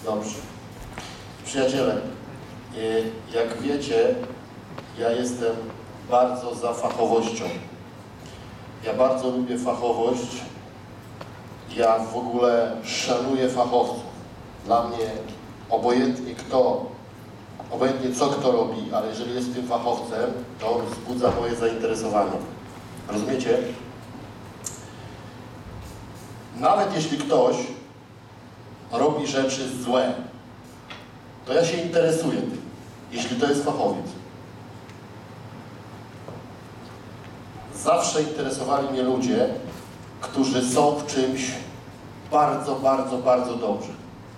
Dobrze. Przyjaciele, jak wiecie, ja jestem bardzo za fachowością. Ja bardzo lubię fachowość. Ja w ogóle szanuję fachowców. Dla mnie obojętnie co kto robi, ale jeżeli jest tym fachowcem, to on wzbudza moje zainteresowanie. Rozumiecie? Nawet jeśli ktoś robi rzeczy złe, to ja się interesuję tym, jeśli to jest fachowiec. Zawsze interesowali mnie ludzie, którzy są w czymś bardzo, bardzo, bardzo dobrzy.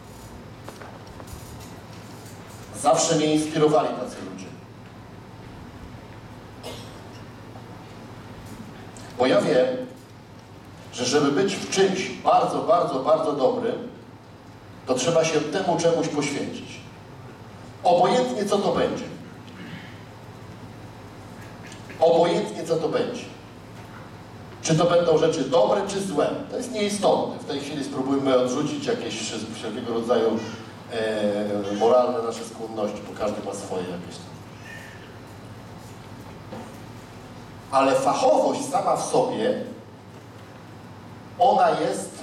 Zawsze mnie inspirowali tacy ludzie. Bo ja wiem, że żeby być w czymś bardzo, bardzo, bardzo dobrym, to trzeba się temu czemuś poświęcić. Obojętnie co to będzie. Obojętnie co to będzie. Czy to będą rzeczy dobre, czy złe. To jest nieistotne. W tej chwili spróbujmy odrzucić jakieś wszelkiego rodzaju moralne nasze skłonności, bo każdy ma swoje jakieś tam. Ale fachowość sama w sobie, ona jest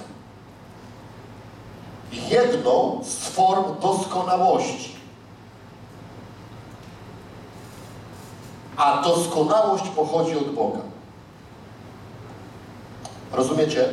jedną z form doskonałości. A doskonałość pochodzi od Boga. Rozumiecie?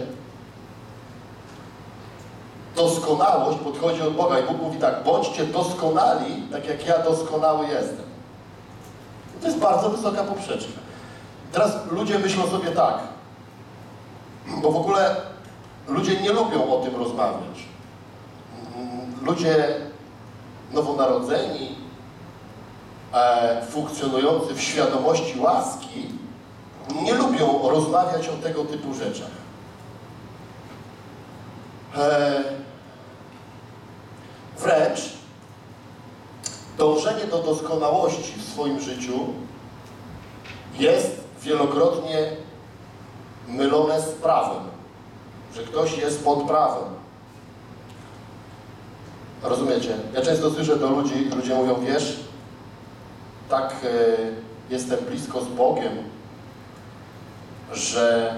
Doskonałość podchodzi od Boga i Bóg mówi tak: bądźcie doskonali, tak jak ja doskonały jestem. To jest bardzo wysoka poprzeczka. Teraz ludzie myślą sobie tak, bo w ogóle ludzie nie lubią o tym rozmawiać. Ludzie nowonarodzeni, funkcjonujący w świadomości łaski, nie lubią rozmawiać o tego typu rzeczach. Wręcz dążenie do doskonałości w swoim życiu jest wielokrotnie mylone z prawem, że ktoś jest pod prawem. Rozumiecie? Ja często słyszę do ludzi, ludzie mówią: wiesz, tak jestem blisko z Bogiem, że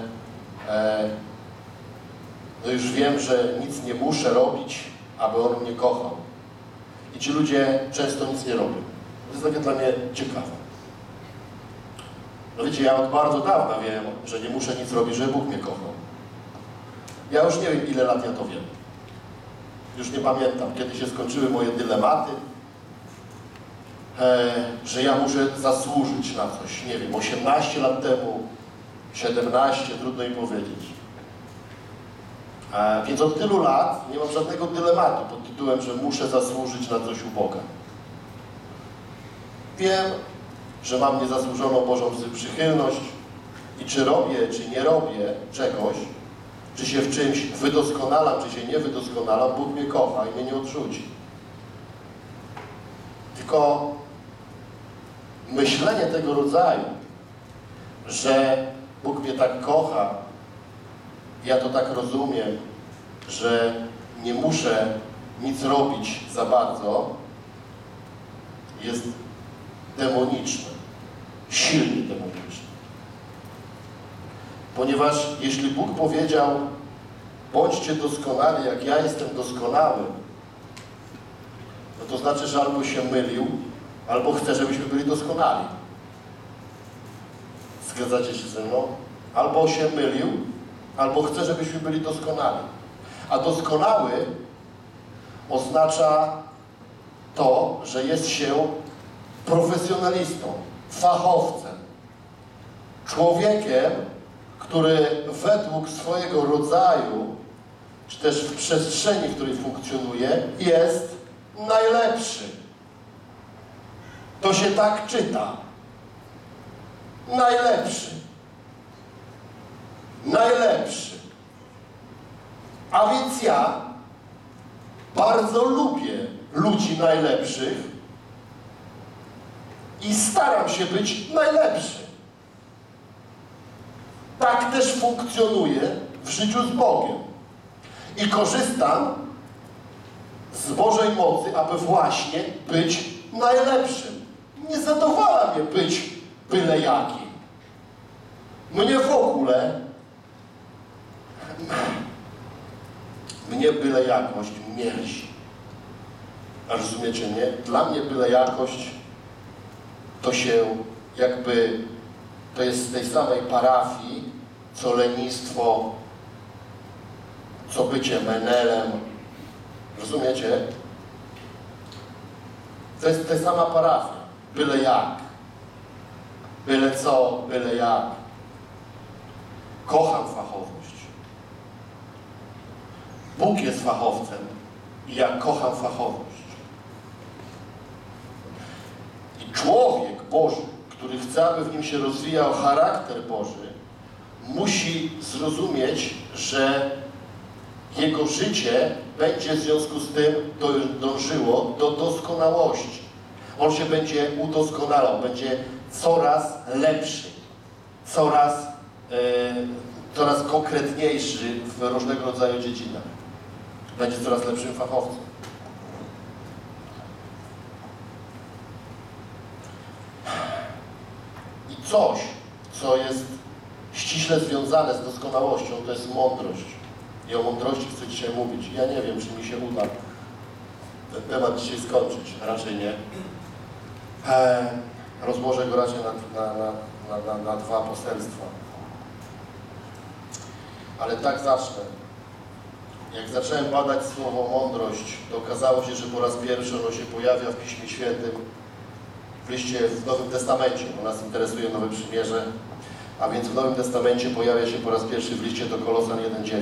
no już wiem, że nic nie muszę robić, aby On mnie kochał. I ci ludzie często nic nie robią. To jest takie dla mnie ciekawe. No wiecie, ja od bardzo dawna wiem, że nie muszę nic robić, żeby Bóg mnie kochał. Ja już nie wiem, ile lat ja to wiem. Już nie pamiętam, kiedy się skończyły moje dylematy, że ja muszę zasłużyć na coś. Nie wiem, 18 lat temu, 17, trudno mi powiedzieć. Więc od tylu lat nie mam żadnego dylematu pod tytułem, że muszę zasłużyć na coś u Boga. Wiem, że mam niezasłużoną Bożą przychylność i czy robię, czy nie robię czegoś, czy się w czymś wydoskonalam, czy się nie wydoskonalam, Bóg mnie kocha i mnie nie odrzuci. Tylko myślenie tego rodzaju, że Bóg mnie tak kocha, ja to tak rozumiem, że nie muszę nic robić za bardzo, jest demoniczne, silnie demoniczne. Ponieważ jeśli Bóg powiedział: bądźcie doskonali, jak ja jestem doskonały, no to znaczy, że albo się mylił, albo chce, żebyśmy byli doskonali. Zgadzacie się ze mną? Albo się mylił, albo chce, żebyśmy byli doskonali. A doskonały oznacza to, że jest się profesjonalistą, fachowcem, człowiekiem, który według swojego rodzaju, czy też w przestrzeni, w której funkcjonuje, jest najlepszy. To się tak czyta. Najlepszy. Najlepszy. A więc ja bardzo lubię ludzi najlepszych i staram się być najlepszy. Tak też funkcjonuję w życiu z Bogiem. I korzystam z Bożej mocy, aby właśnie być najlepszym. Nie zadowala mnie być byle jakim. Mnie w ogóle, mnie byle jakość mierzi. A rozumiecie, nie? Dla mnie byle jakość to się jakby, to jest z tej samej parafii, co lenistwo, co bycie menelem. Rozumiecie? To jest ta sama parafia. Byle jak. Byle co, byle jak. Kocham fachowość. Bóg jest fachowcem i ja kocham fachowość. I człowiek Boży, który chce, aby w nim się rozwijał charakter Boży, musi zrozumieć, że jego życie będzie w związku z tym dążyło do doskonałości. On się będzie udoskonalał, będzie coraz lepszy, coraz konkretniejszy w różnego rodzaju dziedzinach. Będzie coraz lepszym fachowcem. I coś, co jest ściśle związane z doskonałością, to jest mądrość. I o mądrości chcę dzisiaj mówić. Ja nie wiem, czy mi się uda ten temat dzisiaj skończyć. Raczej nie. Rozłożę go raczej na dwa poselstwa. Ale tak zacznę. Jak zacząłem badać słowo mądrość, to okazało się, że po raz pierwszy ono się pojawia w Piśmie Świętym, w Nowym Testamencie, bo nas interesuje Nowe Przymierze, a więc w Nowym Testamencie pojawia się po raz pierwszy w liście do Kolosan 1,9.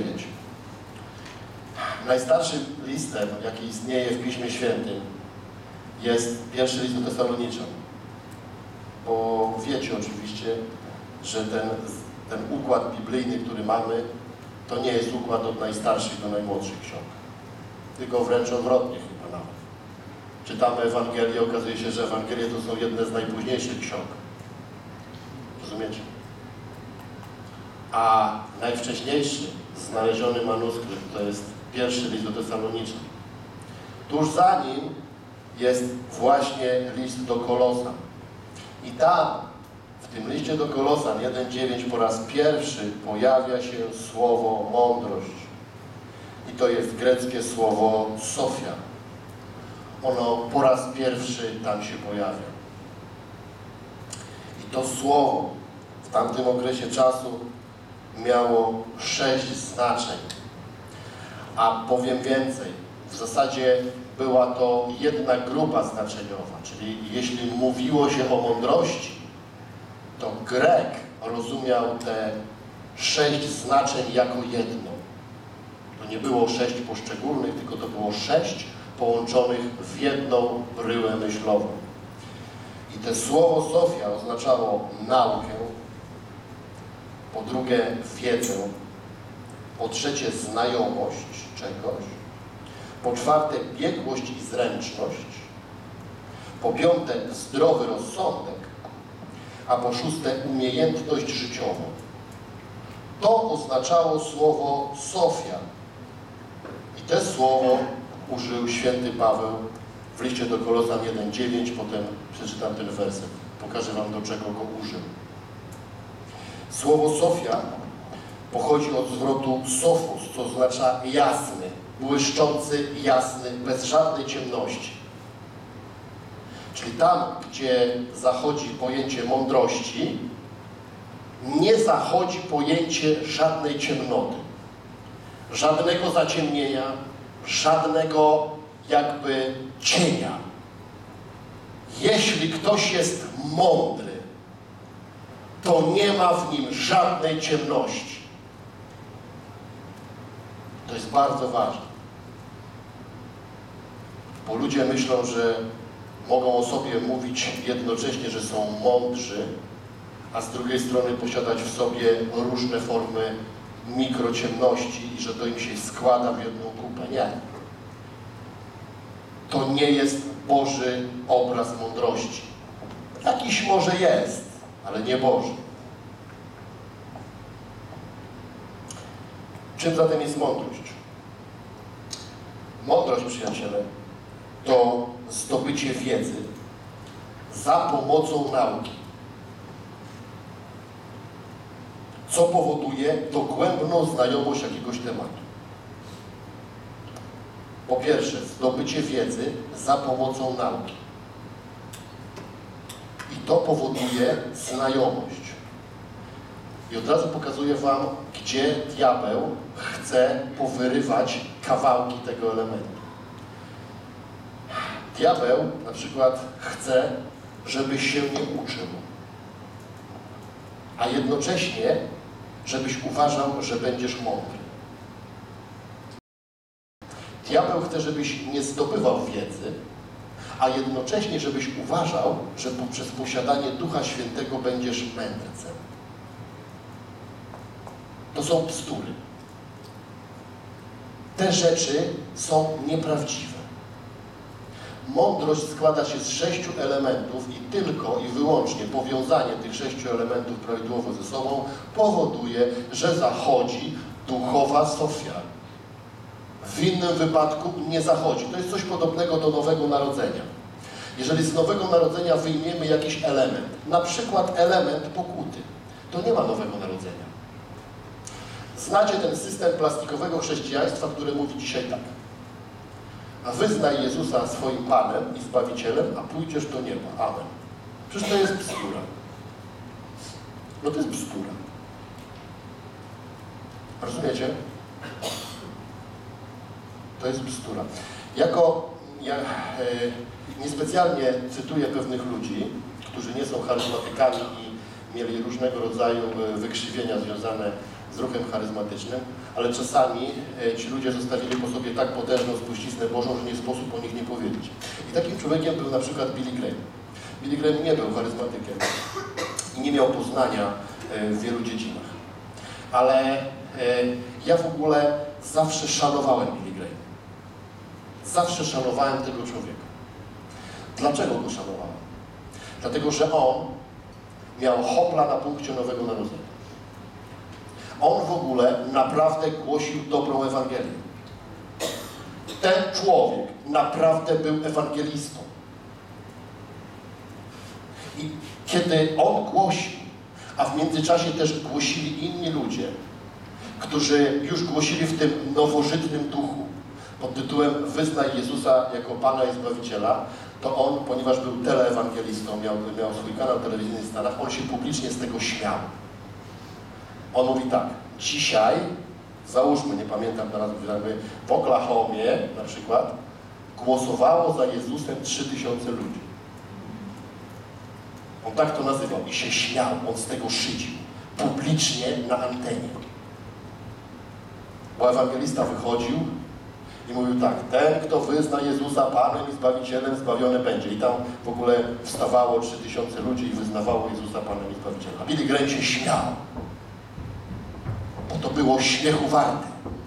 Najstarszym listem, jaki istnieje w Piśmie Świętym, jest pierwszy list do Tesaloniczan. Bo wiecie oczywiście, że ten układ biblijny, który mamy, to nie jest układ od najstarszych do najmłodszych ksiąg. Tylko wręcz odwrotnie chyba nawet. Czytamy Ewangelię, okazuje się, że Ewangelie to są jedne z najpóźniejszych ksiąg. Rozumiecie? A najwcześniejszy znaleziony manuskrypt to jest pierwszy list do Tesaloniczan. Tuż za nim jest właśnie list do Kolosan. I tam, w tym liście do Kolosan 1,9 po raz pierwszy pojawia się słowo mądrość. I to jest greckie słowo Sofia. Ono po raz pierwszy tam się pojawia. I to słowo w tamtym okresie czasu miało 6 znaczeń. A powiem więcej, w zasadzie była to jedna grupa znaczeniowa, czyli jeśli mówiło się o mądrości, to Grek rozumiał te 6 znaczeń jako jedno. To nie było 6 poszczególnych, tylko to było 6 połączonych w jedną bryłę myślową. I to słowo Sofia oznaczało naukę, po drugie wiedzę, po trzecie znajomość czegoś, po czwarte biegłość i zręczność, po piąte zdrowy rozsądek, a po szóste umiejętność życiową. To oznaczało słowo Sofia. I to słowo użył święty Paweł w liście do Kolosan 1,9, potem przeczytam ten werset. Pokażę wam, do czego go użył. Słowo Sofia pochodzi od zwrotu sofos, co oznacza jasny, błyszczący, jasny, bez żadnej ciemności. Czyli tam, gdzie zachodzi pojęcie mądrości, nie zachodzi pojęcie żadnej ciemnoty, żadnego zaciemnienia, żadnego jakby cienia. Jeśli ktoś jest mądry, to nie ma w nim żadnej ciemności. To jest bardzo ważne. Bo ludzie myślą, że mogą o sobie mówić jednocześnie, że są mądrzy, a z drugiej strony posiadać w sobie różne formy mikrociemności i że to im się składa w jedną kupę. Nie. To nie jest Boży obraz mądrości. Jakiś może jest, ale nie Boży. Czym zatem jest mądrość? Mądrość, przyjaciele, to zdobycie wiedzy za pomocą nauki, co powoduje dogłębną znajomość jakiegoś tematu. Po pierwsze, zdobycie wiedzy za pomocą nauki. I to powoduje znajomość. I od razu pokazuję wam, gdzie diabeł chce powyrywać kawałki tego elementu. Diabeł na przykład chce, żebyś się nie uczył, a jednocześnie, żebyś uważał, że będziesz mądry. Diabeł chce, żebyś nie zdobywał wiedzy, a jednocześnie, żebyś uważał, że poprzez posiadanie Ducha Świętego będziesz mędrcem. To są bzdury. Te rzeczy są nieprawdziwe. Mądrość składa się z 6 elementów i tylko i wyłącznie powiązanie tych 6 elementów prawidłowo ze sobą powoduje, że zachodzi duchowa Sofia. W innym wypadku nie zachodzi. To jest coś podobnego do Nowego Narodzenia. Jeżeli z Nowego Narodzenia wyjmiemy jakiś element, na przykład element pokuty, to nie ma Nowego Narodzenia. Znacie ten system plastikowego chrześcijaństwa, który mówi dzisiaj tak. A wyznaj Jezusa swoim Panem i Zbawicielem, a pójdziesz do nieba. Amen. Przecież to jest bzdura. No to jest bzdura. Rozumiecie? To jest bzdura. Ja niespecjalnie cytuję pewnych ludzi, którzy nie są charyzmatykami i mieli różnego rodzaju wykrzywienia związane z ruchem charyzmatycznym, ale czasami ci ludzie zostawili po sobie tak potężną spuściznę Bożą, że nie sposób o nich nie powiedzieć. I takim człowiekiem był na przykład Billy Graham. Billy Graham nie był charyzmatykiem i nie miał poznania w wielu dziedzinach. Ale ja w ogóle zawsze szanowałem Billy Graham. Zawsze szanowałem tego człowieka. Dlaczego go szanowałem? Dlatego, że on miał hopla na punkcie Nowego Narodzenia. On w ogóle naprawdę głosił dobrą Ewangelię. Ten człowiek naprawdę był ewangelistą. I kiedy on głosił, a w międzyczasie też głosili inni ludzie, którzy już głosili w tym nowożytnym duchu, pod tytułem Wyznaj Jezusa jako Pana i Zbawiciela, to on, ponieważ był teleewangelistą, miał swój kanał telewizyjny w Stanach, on się publicznie z tego śmiał. On mówi tak, dzisiaj, załóżmy, nie pamiętam teraz, w Oklahomie na przykład, głosowało za Jezusem 3000 ludzi. On tak to nazywał i się śmiał, on z tego szydził, publicznie na antenie. Bo ewangelista wychodził i mówił tak, ten, kto wyzna Jezusa Panem i Zbawicielem, zbawiony będzie. I tam w ogóle wstawało 3000 ludzi i wyznawało Jezusa Panem i Zbawicielem. A Billy Graham się śmiał, bo to było śmiechu warte.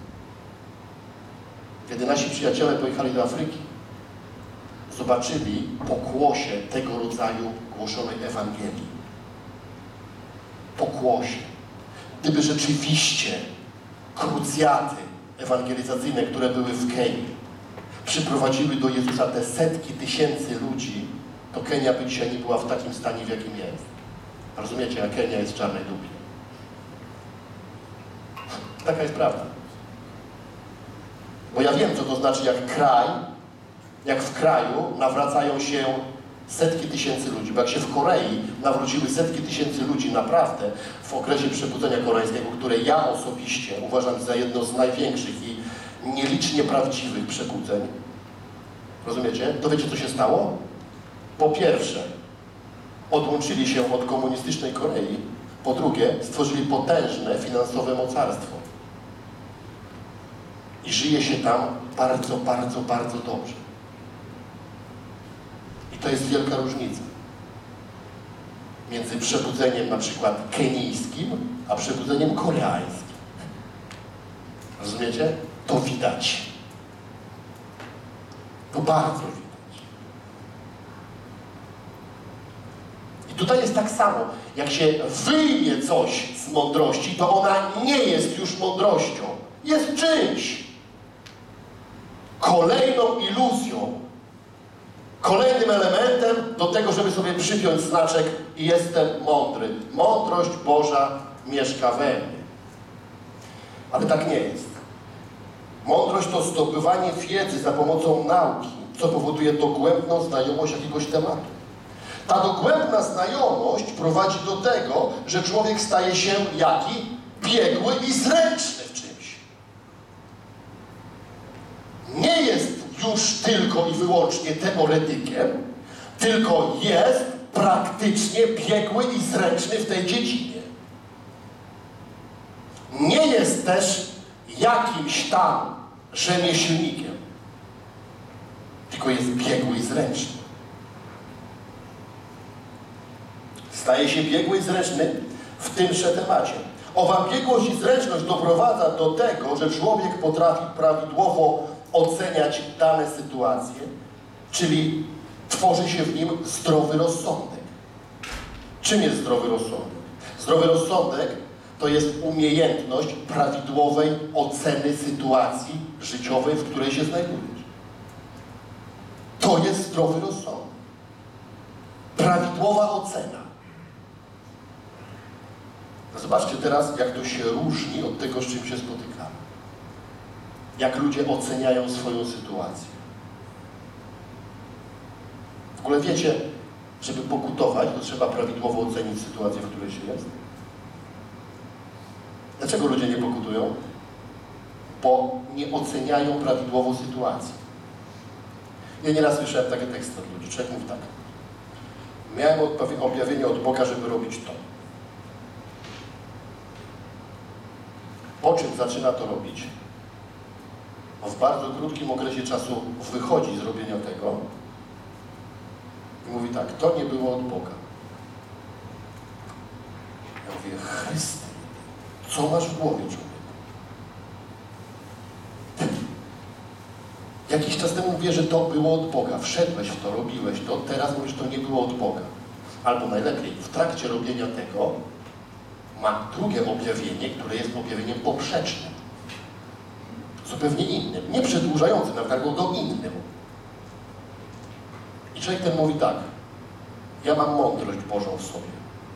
Kiedy nasi przyjaciele pojechali do Afryki, zobaczyli pokłosie tego rodzaju głoszonej Ewangelii. Pokłosie. Gdyby rzeczywiście krucjaty ewangelizacyjne, które były w Kenii, przyprowadziły do Jezusa te setki tysięcy ludzi, to Kenia by dzisiaj nie była w takim stanie, w jakim jest. Rozumiecie, a Kenia jest w czarnej dupie. Taka jest prawda. Bo ja wiem, co to znaczy, jak w kraju nawracają się setki tysięcy ludzi. Bo jak się w Korei nawróciły setki tysięcy ludzi naprawdę w okresie przebudzenia koreańskiego, które ja osobiście uważam za jedno z największych i nielicznie prawdziwych przebudzeń, rozumiecie? To wiecie, co się stało? Po pierwsze, odłączyli się od komunistycznej Korei. Po drugie, stworzyli potężne finansowe mocarstwo. I żyje się tam bardzo, bardzo, bardzo dobrze. I to jest wielka różnica między przebudzeniem na przykład kenijskim, a przebudzeniem koreańskim. Rozumiecie? To widać. To bardzo widać. I tutaj jest tak samo. Jak się wyjmie coś z mądrości, to ona nie jest już mądrością. Jest czymś. kolejną iluzją, kolejnym elementem do tego, żeby sobie przypiąć znaczek i jestem mądry. Mądrość Boża mieszka we mnie. Ale tak nie jest. Mądrość to zdobywanie wiedzy za pomocą nauki, co powoduje dogłębną znajomość jakiegoś tematu. Ta dogłębna znajomość prowadzi do tego, że człowiek staje się jaki? Biegły i zręczny w czymś. Nie jest już tylko i wyłącznie teoretykiem, tylko jest praktycznie biegły i zręczny w tej dziedzinie. Nie jest też jakimś tam rzemieślnikiem, tylko jest biegły i zręczny. Staje się biegły i zręczny w tymże temacie. Owa biegłość i zręczność doprowadza do tego, że człowiek potrafi prawidłowo oceniać dane sytuacje, czyli tworzy się w nim zdrowy rozsądek. Czym jest zdrowy rozsądek? Zdrowy rozsądek to jest umiejętność prawidłowej oceny sytuacji życiowej, w której się znajdujesz. To jest zdrowy rozsądek. Prawidłowa ocena. Zobaczcie teraz, jak to się różni od tego, z czym się spotykamy. Jak ludzie oceniają swoją sytuację. W ogóle wiecie, żeby pokutować, to trzeba prawidłowo ocenić sytuację, w której się jest. Dlaczego ludzie nie pokutują? Bo nie oceniają prawidłowo sytuacji. Ja nieraz słyszałem takie teksty od ludzi. Człowiek mówi tak. Miałem objawienie od Boga, żeby robić to. Po czym zaczyna to robić? W bardzo krótkim okresie czasu wychodzi z robienia tego i mówi tak, to nie było od Boga. Ja mówię, Chryste, co masz w głowie, człowieku? Jakiś czas temu mówię, że to było od Boga. Wszedłeś w to, robiłeś to, teraz mówisz, że to nie było od Boga. Albo najlepiej, w trakcie robienia tego ma drugie objawienie, które jest objawieniem poprzecznym. Zupełnie innym. Nie przedłużającym, nawet albo innym. I człowiek ten mówi tak. Ja mam mądrość Bożą w sobie.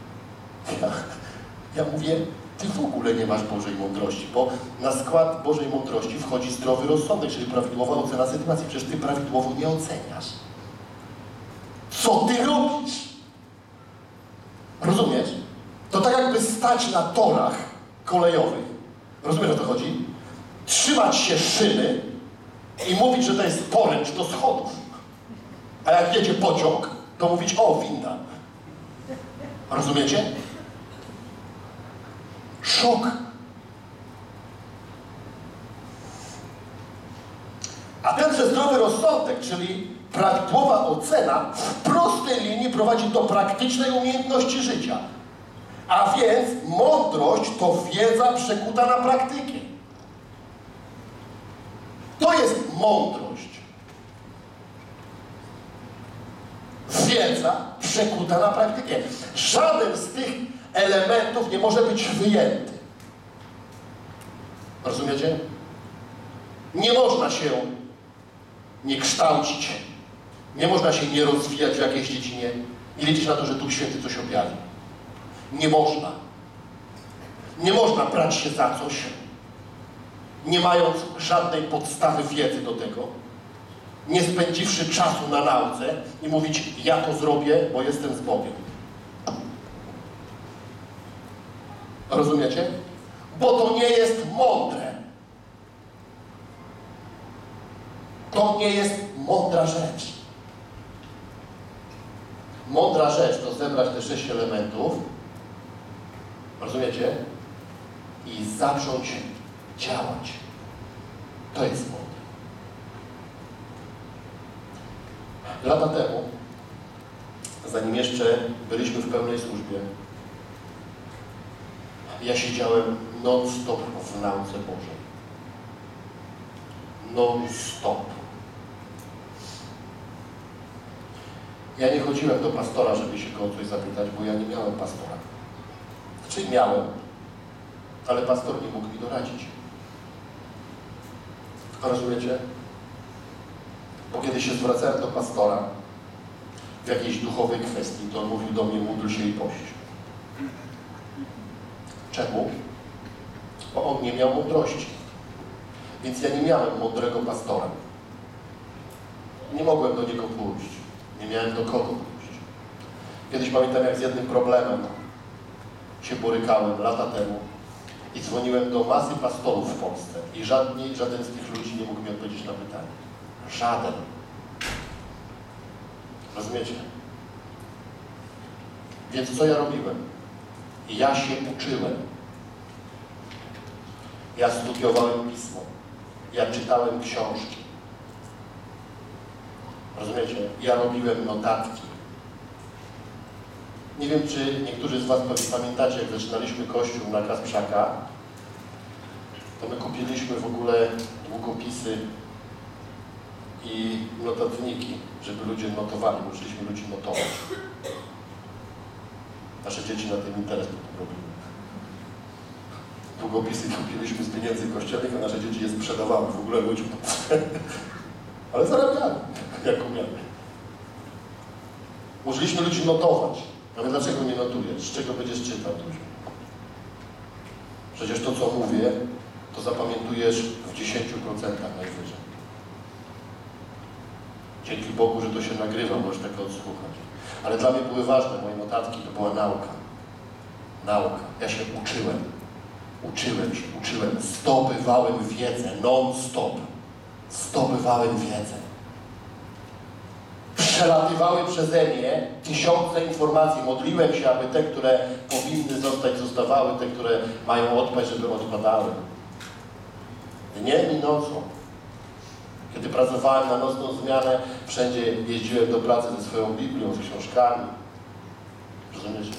Ja mówię, ty w ogóle nie masz Bożej mądrości, bo na skład Bożej mądrości wchodzi zdrowy rozsądek, czyli prawidłowa ocena sytuacji. Przecież ty prawidłowo nie oceniasz. Co ty robisz? Rozumiesz? To tak jakby stać na torach kolejowych. Rozumiesz, o co chodzi? Trzymać się szyny i mówić, że to jest poręcz do schodów. A jak jedzie pociąg, to mówić, o, winda. Rozumiecie? Szok. A tenże zdrowy rozsądek, czyli prawidłowa ocena, w prostej linii prowadzi do praktycznej umiejętności życia. A więc mądrość to wiedza przekuta na praktykę. To jest mądrość. Wiedza przekuta na praktykę. Żaden z tych elementów nie może być wyjęty. Rozumiecie? Nie można się nie kształcić, nie można się nie rozwijać w jakiejś dziedzinie i liczyć na to, że Duch Święty coś objawi. Nie można. Nie można brać się za coś, nie mając żadnej podstawy wiedzy do tego, nie spędziwszy czasu na nauce i mówić, ja to zrobię, bo jestem z Bogiem. Rozumiecie? Bo to nie jest mądre. To nie jest mądra rzecz. Mądra rzecz to zebrać te 6 elementów, rozumiecie? I zacząć działać. To jest mądre. Lata temu, zanim jeszcze byliśmy w pełnej służbie, ja siedziałem non-stop w nauce Bożej. Non-stop. Ja nie chodziłem do pastora, żeby się go o coś zapytać, bo ja nie miałem pastora. Znaczy miałem, ale pastor nie mógł mi doradzić. Rozumiecie? Bo kiedy się zwracałem do pastora w jakiejś duchowej kwestii, to on mówił do mnie: módl się i pość. Czemu? Bo on nie miał mądrości. Więc ja nie miałem mądrego pastora. Nie mogłem do niego pójść. Nie miałem do kogo pójść. Kiedyś pamiętam, jak z jednym problemem się borykałem lata temu i dzwoniłem do masy pastorów w Polsce i żaden z tych ludzi nie mógł mi odpowiedzieć na pytanie. Żaden. Rozumiecie? Więc co ja robiłem? Ja się uczyłem. Ja studiowałem Pismo. Ja czytałem książki. Rozumiecie? Ja robiłem notatki. Nie wiem, czy niektórzy z was pamiętacie, jak zaczynaliśmy Kościół na Kasprzaka, to my kupiliśmy w ogóle długopisy i notatniki, żeby ludzie notowali. Musieliśmy ludzi notować. Nasze dzieci na tym interes robiły. Długopisy kupiliśmy z pieniędzy kościelnych, a nasze dzieci je sprzedawały w ogóle ludziom. Ale zarabiali, jak umieli. Musieliśmy ludzi notować. Ale dlaczego nie notujesz? Z czego będziesz czytał dużo? Przecież to, co mówię, to zapamiętujesz w 10% najwyżej. Dzięki Bogu, że to się nagrywa, możesz tego odsłuchać. Ale dla mnie były ważne moje notatki, to była nauka. Nauka. Ja się uczyłem. Uczyłem. Zdobywałem wiedzę non-stop. Zdobywałem wiedzę. Przelatywały przeze mnie tysiące informacji. Modliłem się, aby te, które powinny zostać, zostawały, te, które mają odpaść, żeby odpadały. Dniem i nocą. Kiedy pracowałem na nocną zmianę, wszędzie jeździłem do pracy ze swoją Biblią, z książkami. Rozumiecie?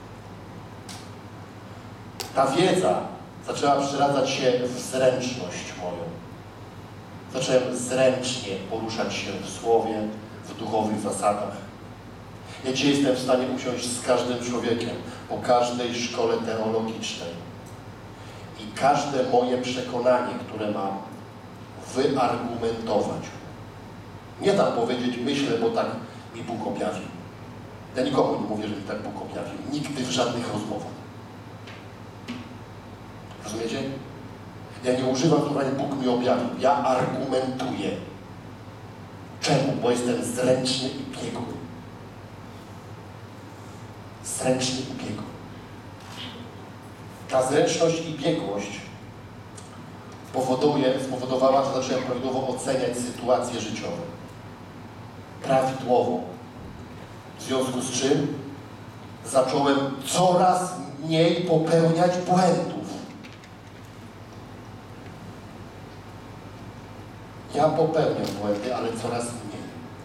Ta wiedza zaczęła przeradzać się w zręczność moją. Zacząłem zręcznie poruszać się w słowie, w duchowych zasadach. Ja dzisiaj jestem w stanie usiąść z każdym człowiekiem po każdej szkole teologicznej i każde moje przekonanie, które mam, wyargumentować. Nie tam powiedzieć, myślę, bo tak mi Bóg objawił. Ja nikomu nie mówię, że mi tak Bóg objawił. Nigdy w żadnych rozmowach. Rozumiecie? Ja nie używam słowa, Bóg mi objawił. Ja argumentuję. Czemu? Bo jestem zręczny i biegły. Zręczny i biegły. Ta zręczność i biegłość spowodowała, że zacząłem prawidłowo oceniać sytuacje życiowe. Prawidłowo. W związku z czym zacząłem coraz mniej popełniać błędów. Ja popełniam błędy, ale coraz mniej.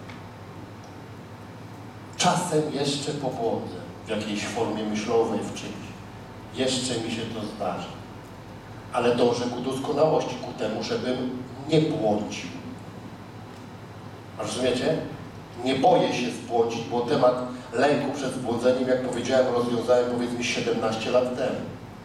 Czasem jeszcze pobłądzę w jakiejś formie myślowej, w czymś. Jeszcze mi się to zdarza. Ale dążę ku doskonałości, ku temu, żebym nie błądził. Rozumiecie? Nie boję się zbłądzić, bo temat lęku przed zbłądzeniem, jak powiedziałem, rozwiązałem powiedzmy 17 lat temu.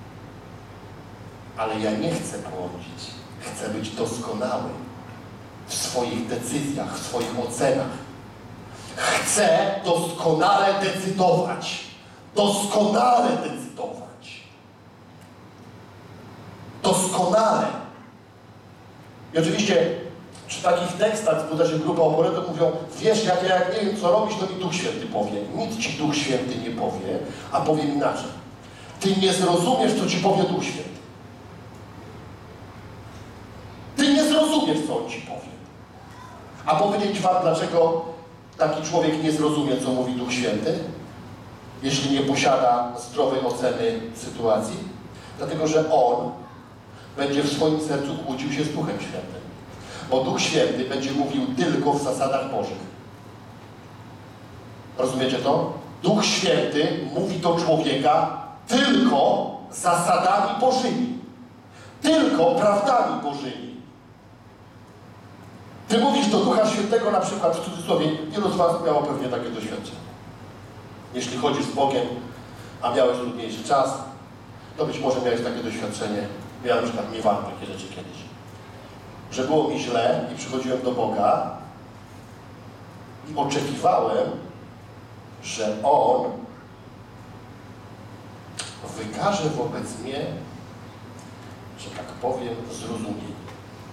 Ale ja nie chcę błądzić. Chcę być doskonały w swoich decyzjach, w swoich ocenach. Chcę doskonale decydować. Doskonale decydować. Doskonale. I oczywiście przy takich tekstach zbudza się grupa oponentów, mówią, wiesz, jak nie wiem, co robić, to mi Duch Święty powie. Nic ci Duch Święty nie powie, a powiem inaczej. Ty nie zrozumiesz, co ci powie Duch Święty. Ty nie zrozumiesz, co on ci powie. A powiedzieć wam, dlaczego taki człowiek nie zrozumie, co mówi Duch Święty, jeśli nie posiada zdrowej oceny sytuacji? Dlatego, że on będzie w swoim sercu kłócił się z Duchem Świętym. Bo Duch Święty będzie mówił tylko w zasadach Bożych. Rozumiecie to? Duch Święty mówi do człowieka tylko zasadami Bożymi. Tylko prawdami Bożymi. Ty mówisz do Ducha Świętego na przykład w cudzysłowie, wielu z was miało pewnie takie doświadczenie. Jeśli chodzisz z Bogiem, a miałeś trudniejszy czas, to być może miałeś takie doświadczenie. Miałem na przykład takie rzeczy kiedyś. Że było mi źle i przychodziłem do Boga I oczekiwałem, że on wykaże wobec mnie, że tak powiem, zrozumienie.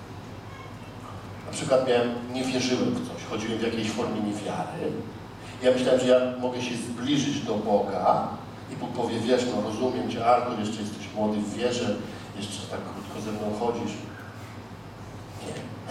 Na przykład nie wierzyłem w coś, chodziłem w jakiejś formie niewiary. Ja myślałem, że ja mogę się zbliżyć do Boga i Bóg powie, wiesz, no rozumiem Cię, Artur, jeszcze jesteś młody w wierze, jeszcze tak krótko ze mną chodzisz. Nie.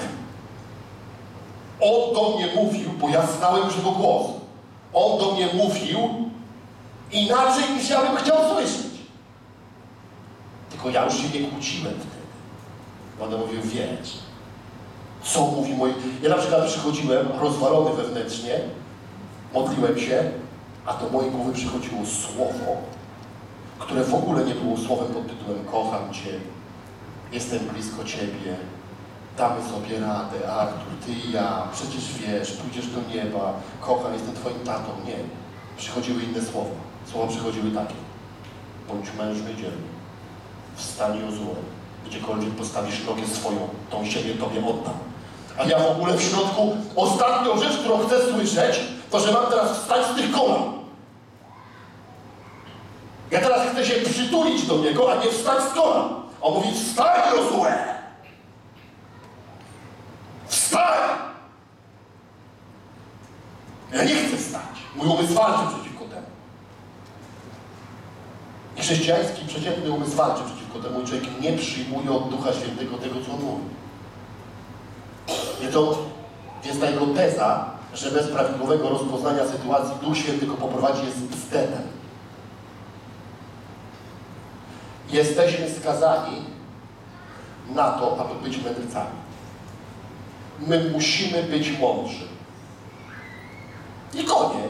On do mnie mówił, bo ja znałem już jego głos. On do mnie mówił inaczej, niż ja bym chciał słyszeć. Tylko ja już się nie kłóciłem wtedy. Będę mówił, wiesz, co mówi mój... Ja na przykład przychodziłem rozwalony wewnętrznie, modliłem się, a do mojej głowy przychodziło słowo, które w ogóle nie było słowem pod tytułem kocham Cię, jestem blisko Ciebie, damy sobie radę, Artur, Ty i ja, przecież wiesz, pójdziesz do nieba, kocham, jestem Twoim tatą. Nie. Przychodziły inne słowa. Słowa przychodziły takie. Bądź mężny i dzielny. Wstań Jozue. Gdziekolwiek postawisz nogę swoją, tą ziemię Tobie oddam. A ja w ogóle w środku ostatnią rzecz, którą chcę słyszeć, to, że mam teraz wstać z tych kolan. Ja teraz chcę się przytulić do niego, a nie wstać z kolan. On mówi, wstań Jozue! Wstań! Ja nie chcę wstać. Mój umysł walczy przeciwko temu. I chrześcijański, przeciętny umysł walczy przeciwko temu i człowiek nie przyjmuje od Ducha Świętego tego, co on mówi. I to jest ta jego teza, że bez prawidłowego rozpoznania sytuacji Duch Święty go poprowadzi jest bzdetem. Jesteśmy skazani na to, aby być mędrcami. My musimy być mądrzy. I koniec.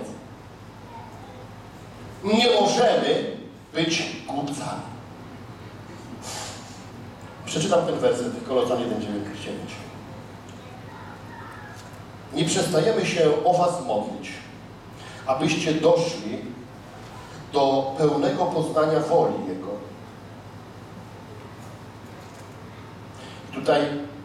Nie możemy być głupcami. Przeczytam ten werset, Kolosan 1:9. Nie przestajemy się o was modlić, abyście doszli do pełnego poznania woli Jego. I tutaj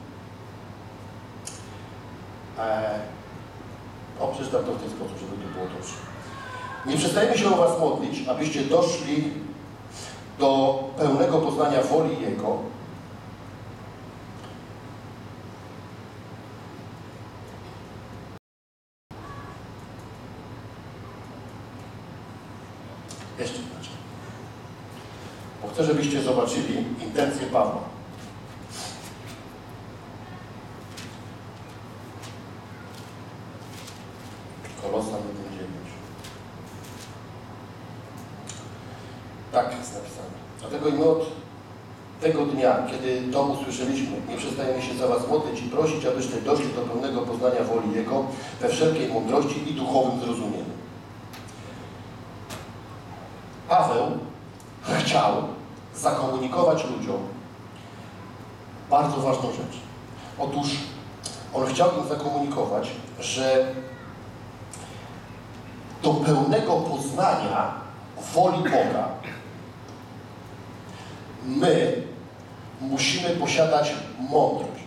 przeczytam to w ten sposób, żeby to było dobrze. Nie przestajemy się o was modlić, abyście doszli do pełnego poznania woli Jego, jeszcze inaczej. Bo chcę, żebyście zobaczyli intencję Pawła. Kolosan 1:9. Tak jest napisane. Dlatego i my od tego dnia, kiedy to usłyszeliśmy, nie przestajemy się za was modlić i prosić, abyście doszli do pełnego poznania woli Jego we wszelkiej mądrości i duchowym zrozumieniu. Paweł chciał zakomunikować ludziom bardzo ważną rzecz. Otóż on chciał im zakomunikować, że do pełnego poznania woli Boga my musimy posiadać mądrość.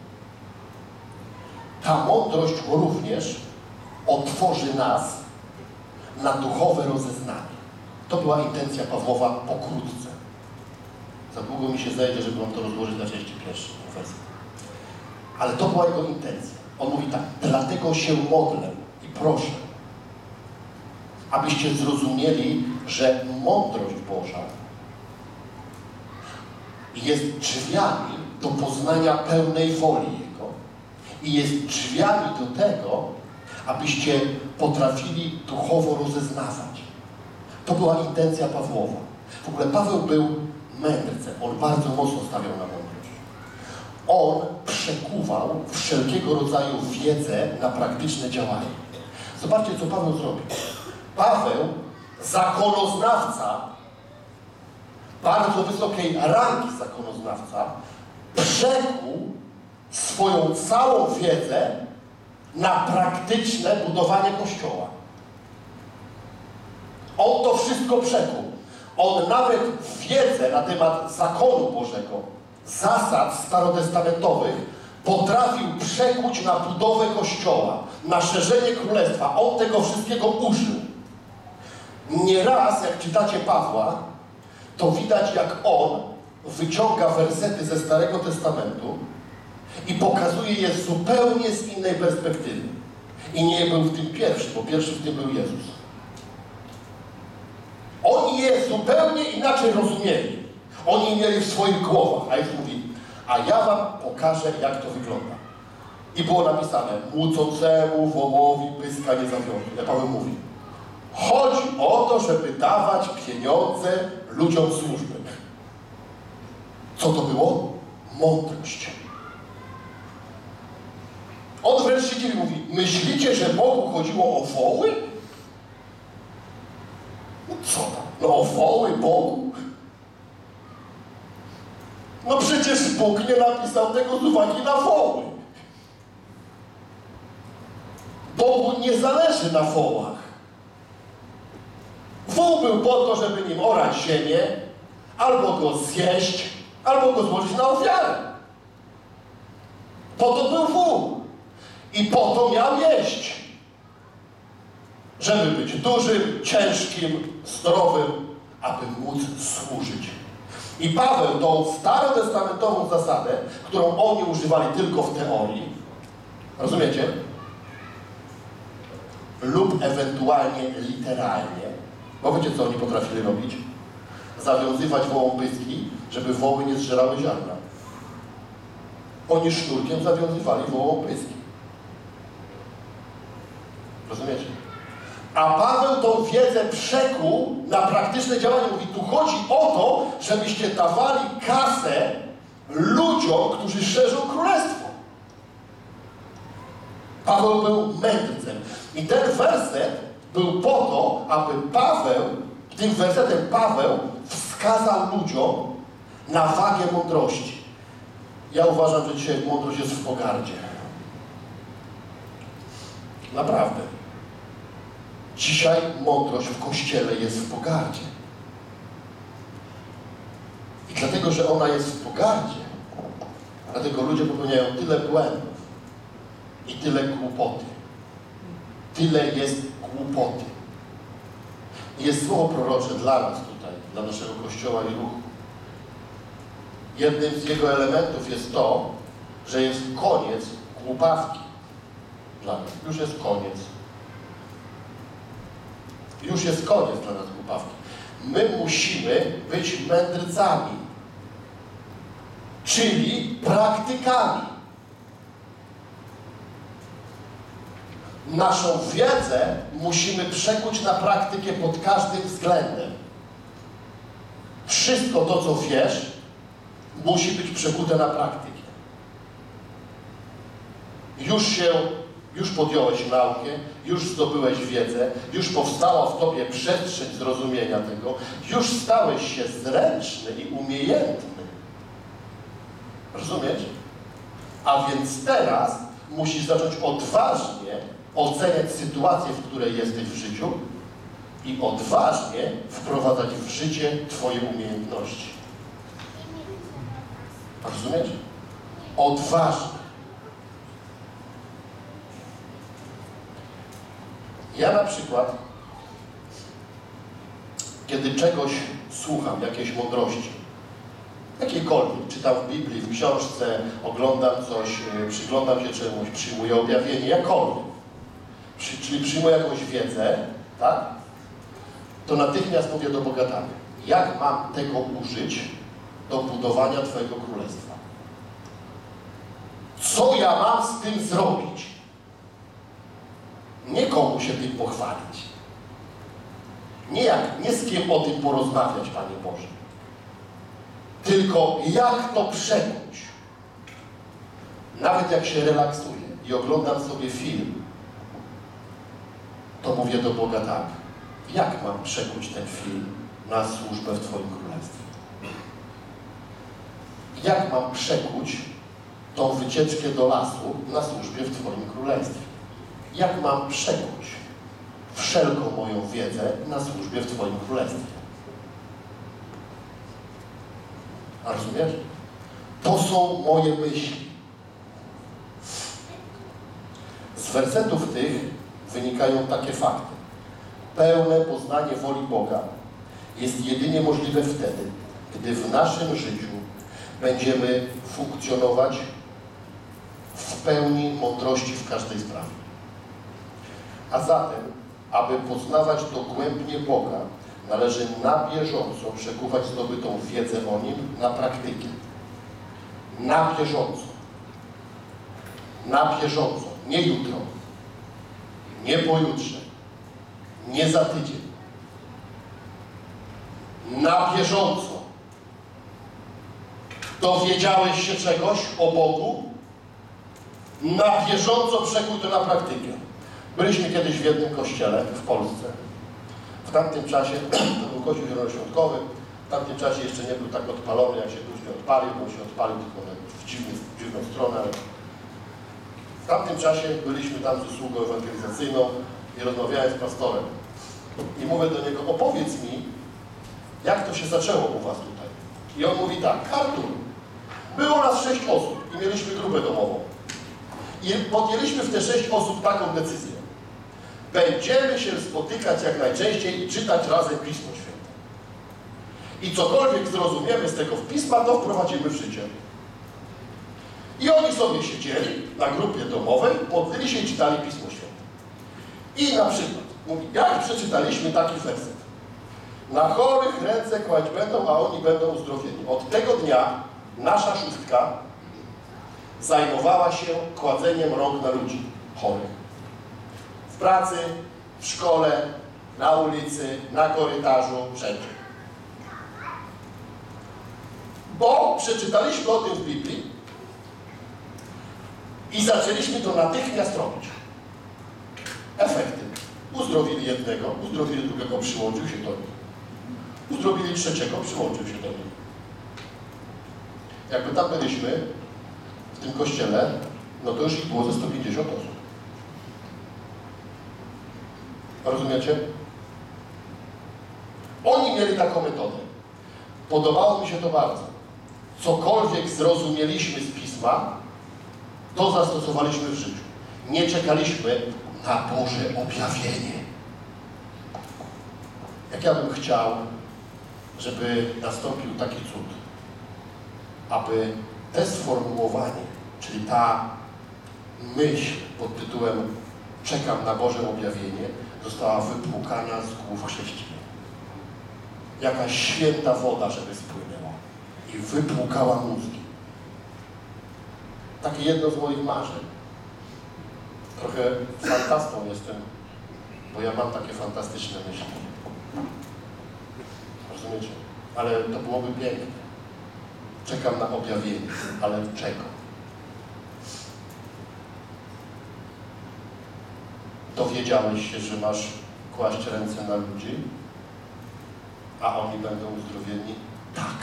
Ta mądrość również otworzy nas na duchowe rozeznanie. To była intencja Pawłowa pokrótce. Za długo mi się zajdzie, żeby wam to rozłożyć na części pierwszej. Ale to była jego intencja. On mówi tak, dlatego się modlę i proszę, abyście zrozumieli, że mądrość Boża jest drzwiami do poznania pełnej woli Jego i jest drzwiami do tego, abyście potrafili duchowo rozeznawać. To była intencja Pawłowa. W ogóle Paweł był mędrcem. On bardzo mocno stawiał na mądrość. On przekuwał wszelkiego rodzaju wiedzę na praktyczne działanie. Zobaczcie, co Paweł zrobił. Paweł, zakonoznawca, bardzo wysokiej rangi zakonoznawca, przekuł swoją całą wiedzę na praktyczne budowanie Kościoła. On to wszystko przekuł. On nawet wiedzę na temat zakonu Bożego, zasad starotestamentowych potrafił przekuć na budowę Kościoła, na szerzenie Królestwa. On tego wszystkiego użył. Nieraz, jak czytacie Pawła, to widać, jak on wyciąga wersety ze Starego Testamentu i pokazuje je zupełnie z innej perspektywy. I nie był w tym pierwszy, bo pierwszy w tym był Jezus. Oni je zupełnie inaczej rozumieli. Oni je mieli w swoich głowach, a Jezus mówi, a ja wam pokażę, jak to wygląda. I było napisane, młócącemu wołowi pyska nie zawiąże. Jak Paweł mówi, chodzi o to, żeby dawać pieniądze ludziom służby. Co to było? Mądrość. On wręcz się dziwi, mówi, myślicie, że Bogu chodziło o woły? No co tam? No o woły Bogu? No przecież Bóg nie napisał tego z uwagi na woły. Bogu nie zależy na wołach. Wół był po to, żeby nim orać ziemię, albo go zjeść, albo go złożyć na ofiarę. Po to był wół. I po to miał jeść. Żeby być dużym, ciężkim, zdrowym, aby móc służyć. I Paweł tą starotestamentową zasadę, którą oni używali tylko w teorii, rozumiecie? Lub ewentualnie literalnie, bo wiecie, co oni potrafili robić? Zawiązywać wołom pyski, żeby woły nie zżerały ziarna. Oni sznurkiem zawiązywali wołom pyski. Rozumiecie? A Paweł tą wiedzę przekuł na praktyczne działanie. Mówi, tu chodzi o to, żebyście dawali kasę ludziom, którzy szerzą królestwo. Paweł był mędrcem. I ten werset był po to, aby tym wersetem Paweł wskazał ludziom na wagę mądrości. Ja uważam, że dzisiaj mądrość jest w pogardzie. Naprawdę. Dzisiaj mądrość w Kościele jest w pogardzie. I dlatego, że ona jest w pogardzie, dlatego ludzie popełniają tyle błędów i tyle głupoty. Tyle jest głupoty. I jest słowo prorocze dla nas tutaj, dla naszego Kościoła i ruchu. Jednym z jego elementów jest to, że jest koniec głupawki dla nas. Już jest koniec. Już jest koniec dla nas głupawki. My musimy być mędrcami, czyli praktykami. Naszą wiedzę musimy przekuć na praktykę pod każdym względem. Wszystko to, co wiesz, musi być przekute na praktykę. Już podjąłeś naukę, już zdobyłeś wiedzę, już powstała w tobie przestrzeń zrozumienia tego, już stałeś się zręczny i umiejętny. Rozumiesz? A więc teraz musisz zacząć odważnie oceniać sytuację, w której jesteś w życiu i odważnie wprowadzać w życie twoje umiejętności. Rozumiesz? Odważnie. Ja na przykład, kiedy czegoś słucham, jakiejś mądrości, jakiejkolwiek, czytam w Biblii, w książce, oglądam coś, przyglądam się czemuś, przyjmuję objawienie, jakkolwiek, czyli przyjmuję jakąś wiedzę, tak? To natychmiast mówię do Boga tak, jak mam tego użyć do budowania Twojego Królestwa? Co ja mam z tym zrobić? Nie komu się tym pochwalić. Nie z kim o tym porozmawiać, Panie Boże. Tylko jak to przekuć. Nawet jak się relaksuję i oglądam sobie film, to mówię do Boga tak. Jak mam przekuć ten film na służbę w Twoim Królestwie? Jak mam przekuć tą wycieczkę do lasu na służbie w Twoim Królestwie? Jak mam przekuć wszelką moją wiedzę na służbie w Twoim Królestwie? A rozumiesz? To są moje myśli. Z wersetów tych wynikają takie fakty. Pełne poznanie woli Boga jest jedynie możliwe wtedy, gdy w naszym życiu będziemy funkcjonować w pełni mądrości w każdej sprawie. A zatem, aby poznawać dogłębnie Boga, należy na bieżąco przekuwać zdobytą wiedzę o Nim na praktykę. Na bieżąco. Na bieżąco. Nie jutro. Nie pojutrze. Nie za tydzień. Na bieżąco. Dowiedziałeś się czegoś o Bogu? Na bieżąco przekuj to na praktykę. Byliśmy kiedyś w jednym kościele w Polsce. W tamtym czasie, to był kościół zielonoświątkowy, w tamtym czasie jeszcze nie był tak odpalony, jak się później odpalił, bo się odpalił tylko w dziwną stronę, ale w tamtym czasie byliśmy tam z usługą ewangelizacyjną i rozmawiałem z pastorem. I mówię do niego, opowiedz mi, jak to się zaczęło u was tutaj. I on mówi tak, Artur, było nas 6 osób i mieliśmy grupę domową. I podjęliśmy w te 6 osób taką decyzję. Będziemy się spotykać jak najczęściej i czytać razem Pismo Święte. I cokolwiek zrozumiemy z tego Pisma, to wprowadzimy w życie. I oni sobie siedzieli na grupie domowej, modlili się i czytali Pismo Święte. I na przykład, mówi, jak przeczytaliśmy taki werset. Na chorych ręce kłaść będą, a oni będą uzdrowieni. Od tego dnia nasza szóstka zajmowała się kładzeniem rąk na ludzi chorych. W pracy, w szkole, na ulicy, na korytarzu, wszędzie. Bo przeczytaliśmy o tym w Biblii i zaczęliśmy to natychmiast robić. Efekty. Uzdrowili jednego, uzdrowili drugiego, przyłączył się do nich. Uzdrowili trzeciego, przyłączył się do nich. Jakby tam byliśmy, w tym kościele, no to już ich było ze 150 osób. Rozumiecie? Oni mieli taką metodę. Podobało mi się to bardzo. Cokolwiek zrozumieliśmy z Pisma, to zastosowaliśmy w życiu. Nie czekaliśmy na Boże objawienie. Jak ja bym chciał, żeby nastąpił taki cud, aby te sformułowanie, czyli ta myśl pod tytułem czekam na Boże objawienie, została wypłukana z głów chrześcijan. Jakaś święta woda, żeby spłynęła i wypłukała mózgi. Takie jedno z moich marzeń. Trochę fantastą jestem, bo ja mam takie fantastyczne myśli. Rozumiecie? Ale to byłoby piękne. Czekam na objawienie, ale czego? Dowiedziałeś się, że masz kłaść ręce na ludzi, a oni będą uzdrowieni? Tak.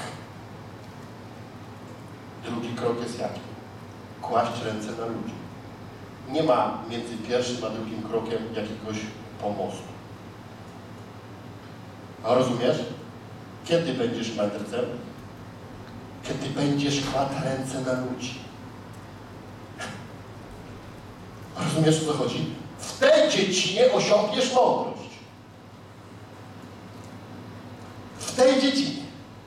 Drugi krok jest jaki? Kłaść ręce na ludzi. Nie ma między pierwszym a drugim krokiem jakiegoś pomostu. A rozumiesz? Kiedy będziesz mędrcem? Kiedy będziesz kładł ręce na ludzi. Rozumiesz, o co chodzi? W tej dziedzinie osiągniesz mądrość. W tej dziedzinie.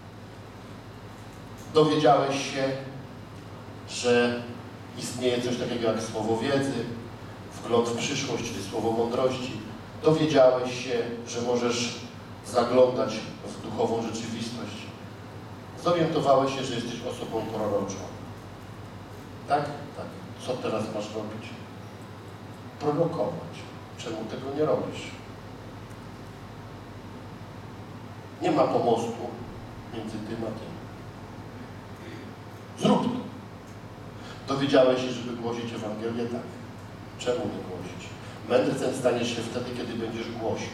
Dowiedziałeś się, że istnieje coś takiego jak słowo wiedzy, wgląd w przyszłość, czyli słowo mądrości. Dowiedziałeś się, że możesz zaglądać w duchową rzeczywistość. Zorientowałeś się, że jesteś osobą proroczą. Tak? Tak. Co teraz masz robić? Prorokować. Czemu tego nie robisz? Nie ma pomostu między tym a tym. Zrób to. Dowiedziałeś się, żeby głosić Ewangelię? Tak. Czemu nie głosić? Mędrcem staniesz się wtedy, kiedy będziesz głosił.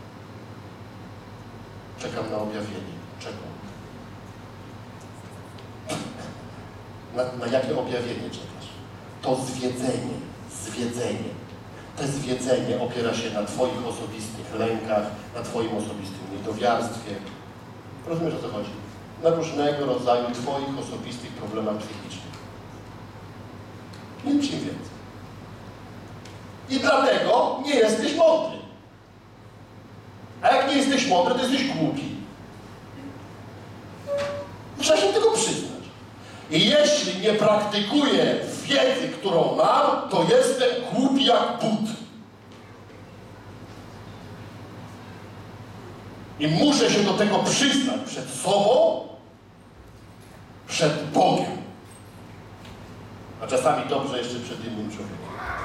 Czekam na objawienie. Czego? Na jakie objawienie czekasz? To zwiedzenie. Zwiedzenie. To zwiedzenie opiera się na Twoich osobistych lękach, na Twoim osobistym niedowiarstwie. Rozumiesz, o co chodzi? Na różnego rodzaju Twoich osobistych problemach psychicznych. Niczym więcej. I dlatego nie jesteś mądry. A jak nie jesteś mądry, to jesteś głupi. Trzeba się tego przyznać. I jeśli nie praktykuję wiedzy, którą mam, to jestem głupi jak but. I muszę się do tego przyznać przed sobą, przed Bogiem. A czasami dobrze jeszcze przed innym człowiekiem.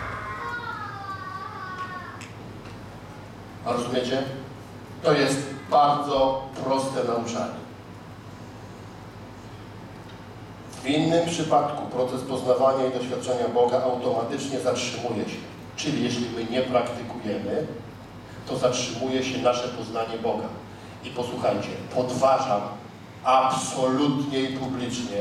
A rozumiecie? To jest bardzo proste nauczanie. W innym przypadku proces poznawania i doświadczenia Boga automatycznie zatrzymuje się. Czyli jeśli my nie praktykujemy, to zatrzymuje się nasze poznanie Boga. I posłuchajcie, podważam absolutnie i publicznie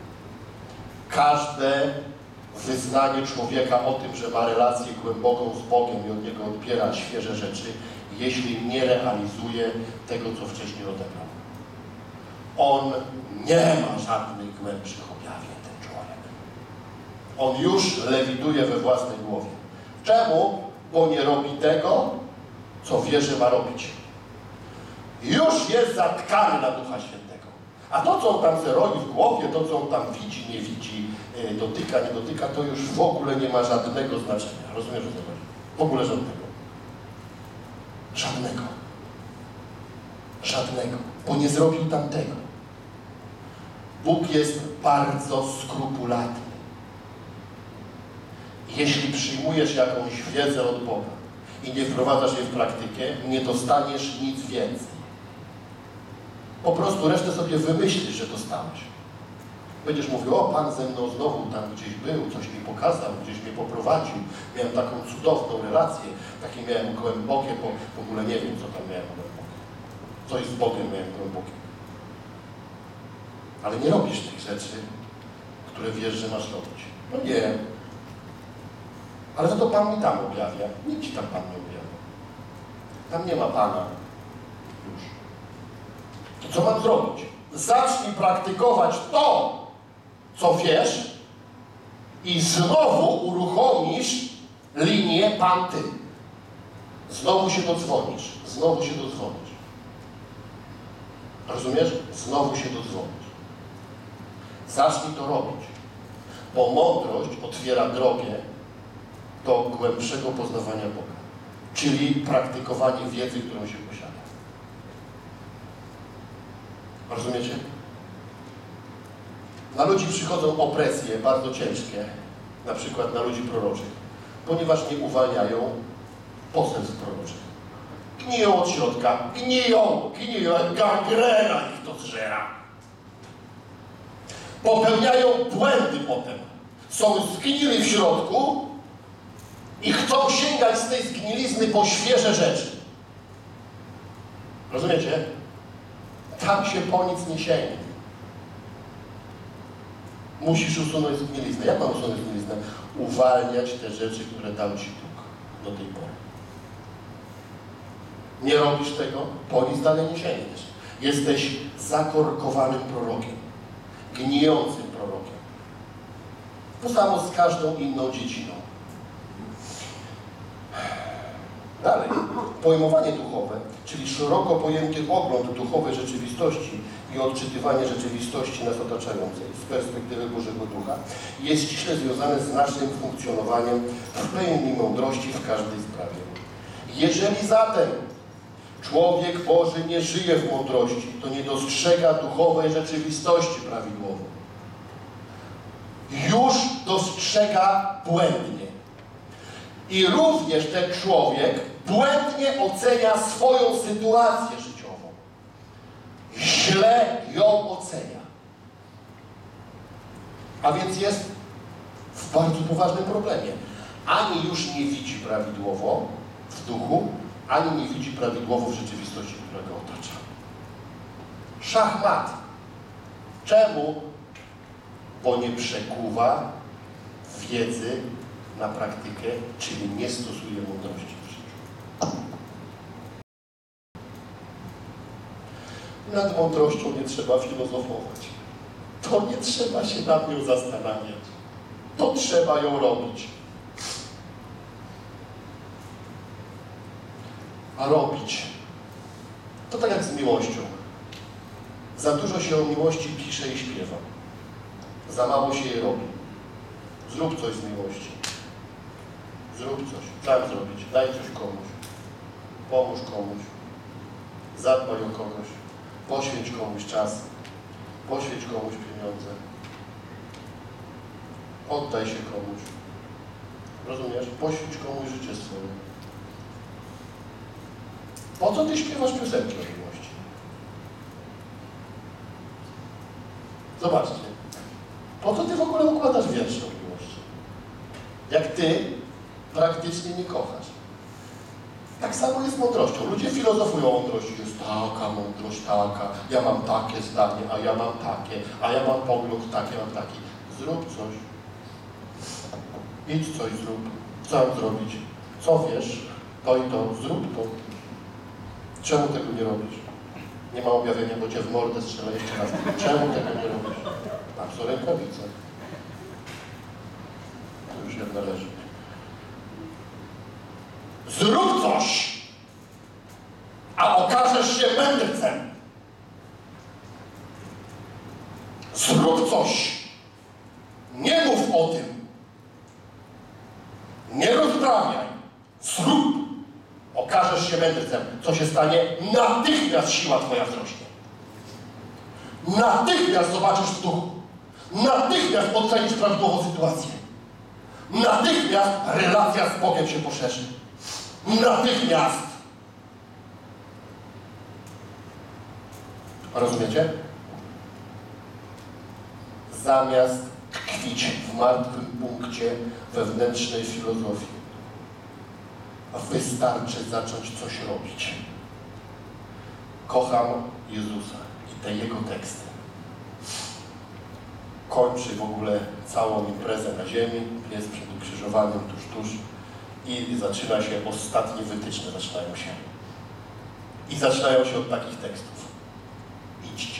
każde wyznanie człowieka o tym, że ma relację głęboką z Bogiem i od Niego odbiera świeże rzeczy, jeśli nie realizuje tego, co wcześniej odebrał. On nie ma żadnych głębszych objawień, ten człowiek. On już lewituje we własnej głowie. Czemu? Bo nie robi tego, co wie, że ma robić. Już jest zatkany na Ducha Świętego. A to, co on tam se robi w głowie, to, co on tam widzi, nie widzi, dotyka, nie dotyka, to już w ogóle nie ma żadnego znaczenia. Rozumiesz, o co chodzi? W ogóle żadnego. Żadnego. Żadnego. Bo nie zrobił tamtego. Bóg jest bardzo skrupulatny. Jeśli przyjmujesz jakąś wiedzę od Boga i nie wprowadzasz jej w praktykę, nie dostaniesz nic więcej. Po prostu resztę sobie wymyślisz, że dostałeś. Będziesz mówił, o, Pan ze mną znowu tam gdzieś był, coś mi pokazał, gdzieś mnie poprowadził. Miałem taką cudowną relację, takie miałem głębokie, bo w ogóle nie wiem, co tam miałem głębokie. Coś z Bogiem miałem głębokie. Ale nie robisz tych rzeczy, które wiesz, że masz robić. No nie. Ale to Pan mi tam objawia. Nikt ci tam Pan nie objawia. Tam nie ma Pana. Już. To co mam zrobić? Zacznij praktykować to, co wiesz i znowu uruchomisz linię Pan-Ty. Znowu się dodzwonisz. Znowu się dodzwonisz. Rozumiesz? Znowu się dodzwonisz. Zacznij to robić. Bo mądrość otwiera drogę do głębszego poznawania Boga. Czyli praktykowanie wiedzy, którą się posiada. Rozumiecie? Na ludzi przychodzą opresje bardzo ciężkie, na przykład na ludzi proroczych, ponieważ nie uwalniają poselstw proroczych. Gniją od środka, gniją, jak gangrena ich to zżera. Popełniają błędy potem. Są zgnili w środku i chcą sięgać z tej zgnilizny po świeże rzeczy. Rozumiecie? Tam się po nic nie sięgnie. Musisz usunąć zgniliznę. Jak mam usunąć zgniliznę? Uwalniać te rzeczy, które dał Ci Bóg do tej pory. Nie robisz tego, po nic dalej nie sięgniesz. Jesteś zakorkowanym prorokiem. Gnijącym prorokiem. To samo z każdą inną dziedziną. Dalej, pojmowanie duchowe, czyli szeroko pojęty ogląd duchowej rzeczywistości i odczytywanie rzeczywistości nas otaczającej z perspektywy Bożego Ducha, jest ściśle związane z naszym funkcjonowaniem w pełni mądrości w każdej sprawie. Jeżeli zatem człowiek Boży nie żyje w mądrości, to nie dostrzega duchowej rzeczywistości prawidłowo. Już dostrzega błędnie. I również ten człowiek błędnie ocenia swoją sytuację życiową. Źle ją ocenia. A więc jest w bardzo poważnym problemie. Ani już nie widzi prawidłowo w duchu, ani nie widzi prawidłowo w rzeczywistości, która go otacza. Szachmat. Czemu? Bo nie przekuwa wiedzy na praktykę, czyli nie stosuje mądrości w życiu. Nad mądrością nie trzeba filozofować. To nie trzeba się nad nią zastanawiać. To trzeba ją robić. a robić. To tak jak z miłością. Za dużo się o miłości pisze i śpiewa. Za mało się jej robi. Zrób coś z miłości. Zrób coś. Co mam zrobić? Daj coś komuś. Pomóż komuś. Zadbaj o kogoś. Poświęć komuś czas. Poświęć komuś pieniądze. Oddaj się komuś. Rozumiesz? Poświęć komuś życie swoje. Po co ty śpiewasz piosenki o miłości? Zobaczcie. Po co ty w ogóle układasz wiersze o miłości? Jak ty praktycznie nie kochasz. Tak samo jest z mądrością. Ludzie filozofują o mądrości. Jest taka mądrość, taka. Ja mam takie zdanie, a ja mam takie. A ja mam pogląd taki, mam taki. Zrób coś. Idź coś zrób. Co mam zrobić? Co wiesz? To i to. Zrób to. Czemu tego nie robisz? Nie ma objawienia, bo cię w mordę strzela jeszcze raz. Czemu tego nie robisz? Tam są rękawice. To już jak należy. Zrób coś, a okażesz się mędrcem. Zrób coś. Nie mów o tym. Nie rozprawiaj. Zrób. Okażesz się mędrcem. Co się stanie? Natychmiast siła twoja wzrośnie. Natychmiast zobaczysz w duchu. Natychmiast ocenisz prawidłową sytuację. Natychmiast relacja z Bogiem się poszerzy. Natychmiast. Rozumiecie? Zamiast tkwić w martwym punkcie wewnętrznej filozofii, wystarczy zacząć coś robić. Kocham Jezusa i te Jego teksty. Kończy w ogóle całą imprezę na ziemi, jest przed ukrzyżowaniem tuż i zaczyna się, ostatnie wytyczne zaczynają się. I zaczynają się od takich tekstów. Idźcie.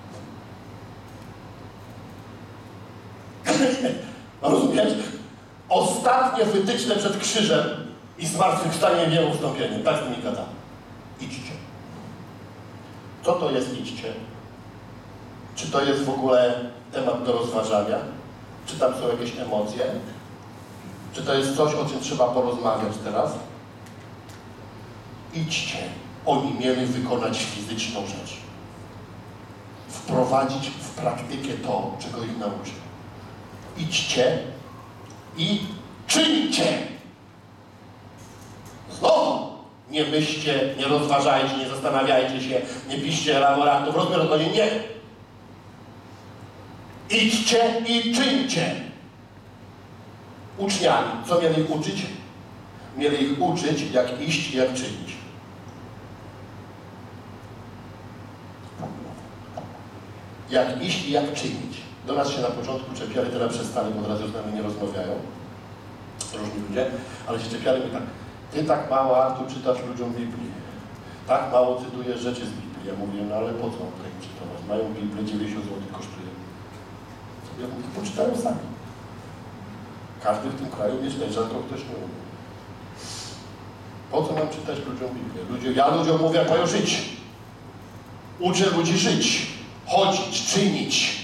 Rozumiesz? Ostatnie wytyczne przed krzyżem i zmartwychwstaniem i ustąpieniem. Tak z nimi gada. Idźcie. Co to jest idźcie? Czy to jest w ogóle temat do rozważania? Czy tam są jakieś emocje? Czy to jest coś, o czym trzeba porozmawiać teraz? Idźcie. Oni mieli wykonać fizyczną rzecz. Wprowadzić w praktykę to, czego ich nauczy. Idźcie i czyńcie. Znowu nie myślcie, nie rozważajcie, nie zastanawiajcie się, nie piszcie laboratów, rozmiarowaniu, nie. Idźcie i czyńcie. Uczniami. Co mieli ich uczyć? Mieli ich uczyć, jak iść i jak czynić. Jak iść i jak czynić. Do nas się na początku czepiali, teraz przestali, bo teraz już z nami nie rozmawiają. Różni ludzie, ale się czepiali mi tak. Ty tak mało, Artur, czytasz ludziom Biblii. Tak mało cytujesz rzeczy z Biblii. Ja mówię, no ale po co mam tak czytać? Mają Biblię, 90 zł kosztuje. Ja mówię, poczytają sami. Każdy w tym kraju mieszka, rzadko ktoś nie umie. Po co mam czytać ludziom Biblię? Ja ludziom mówię, jak mają żyć. Uczę ludzi żyć, chodzić, czynić.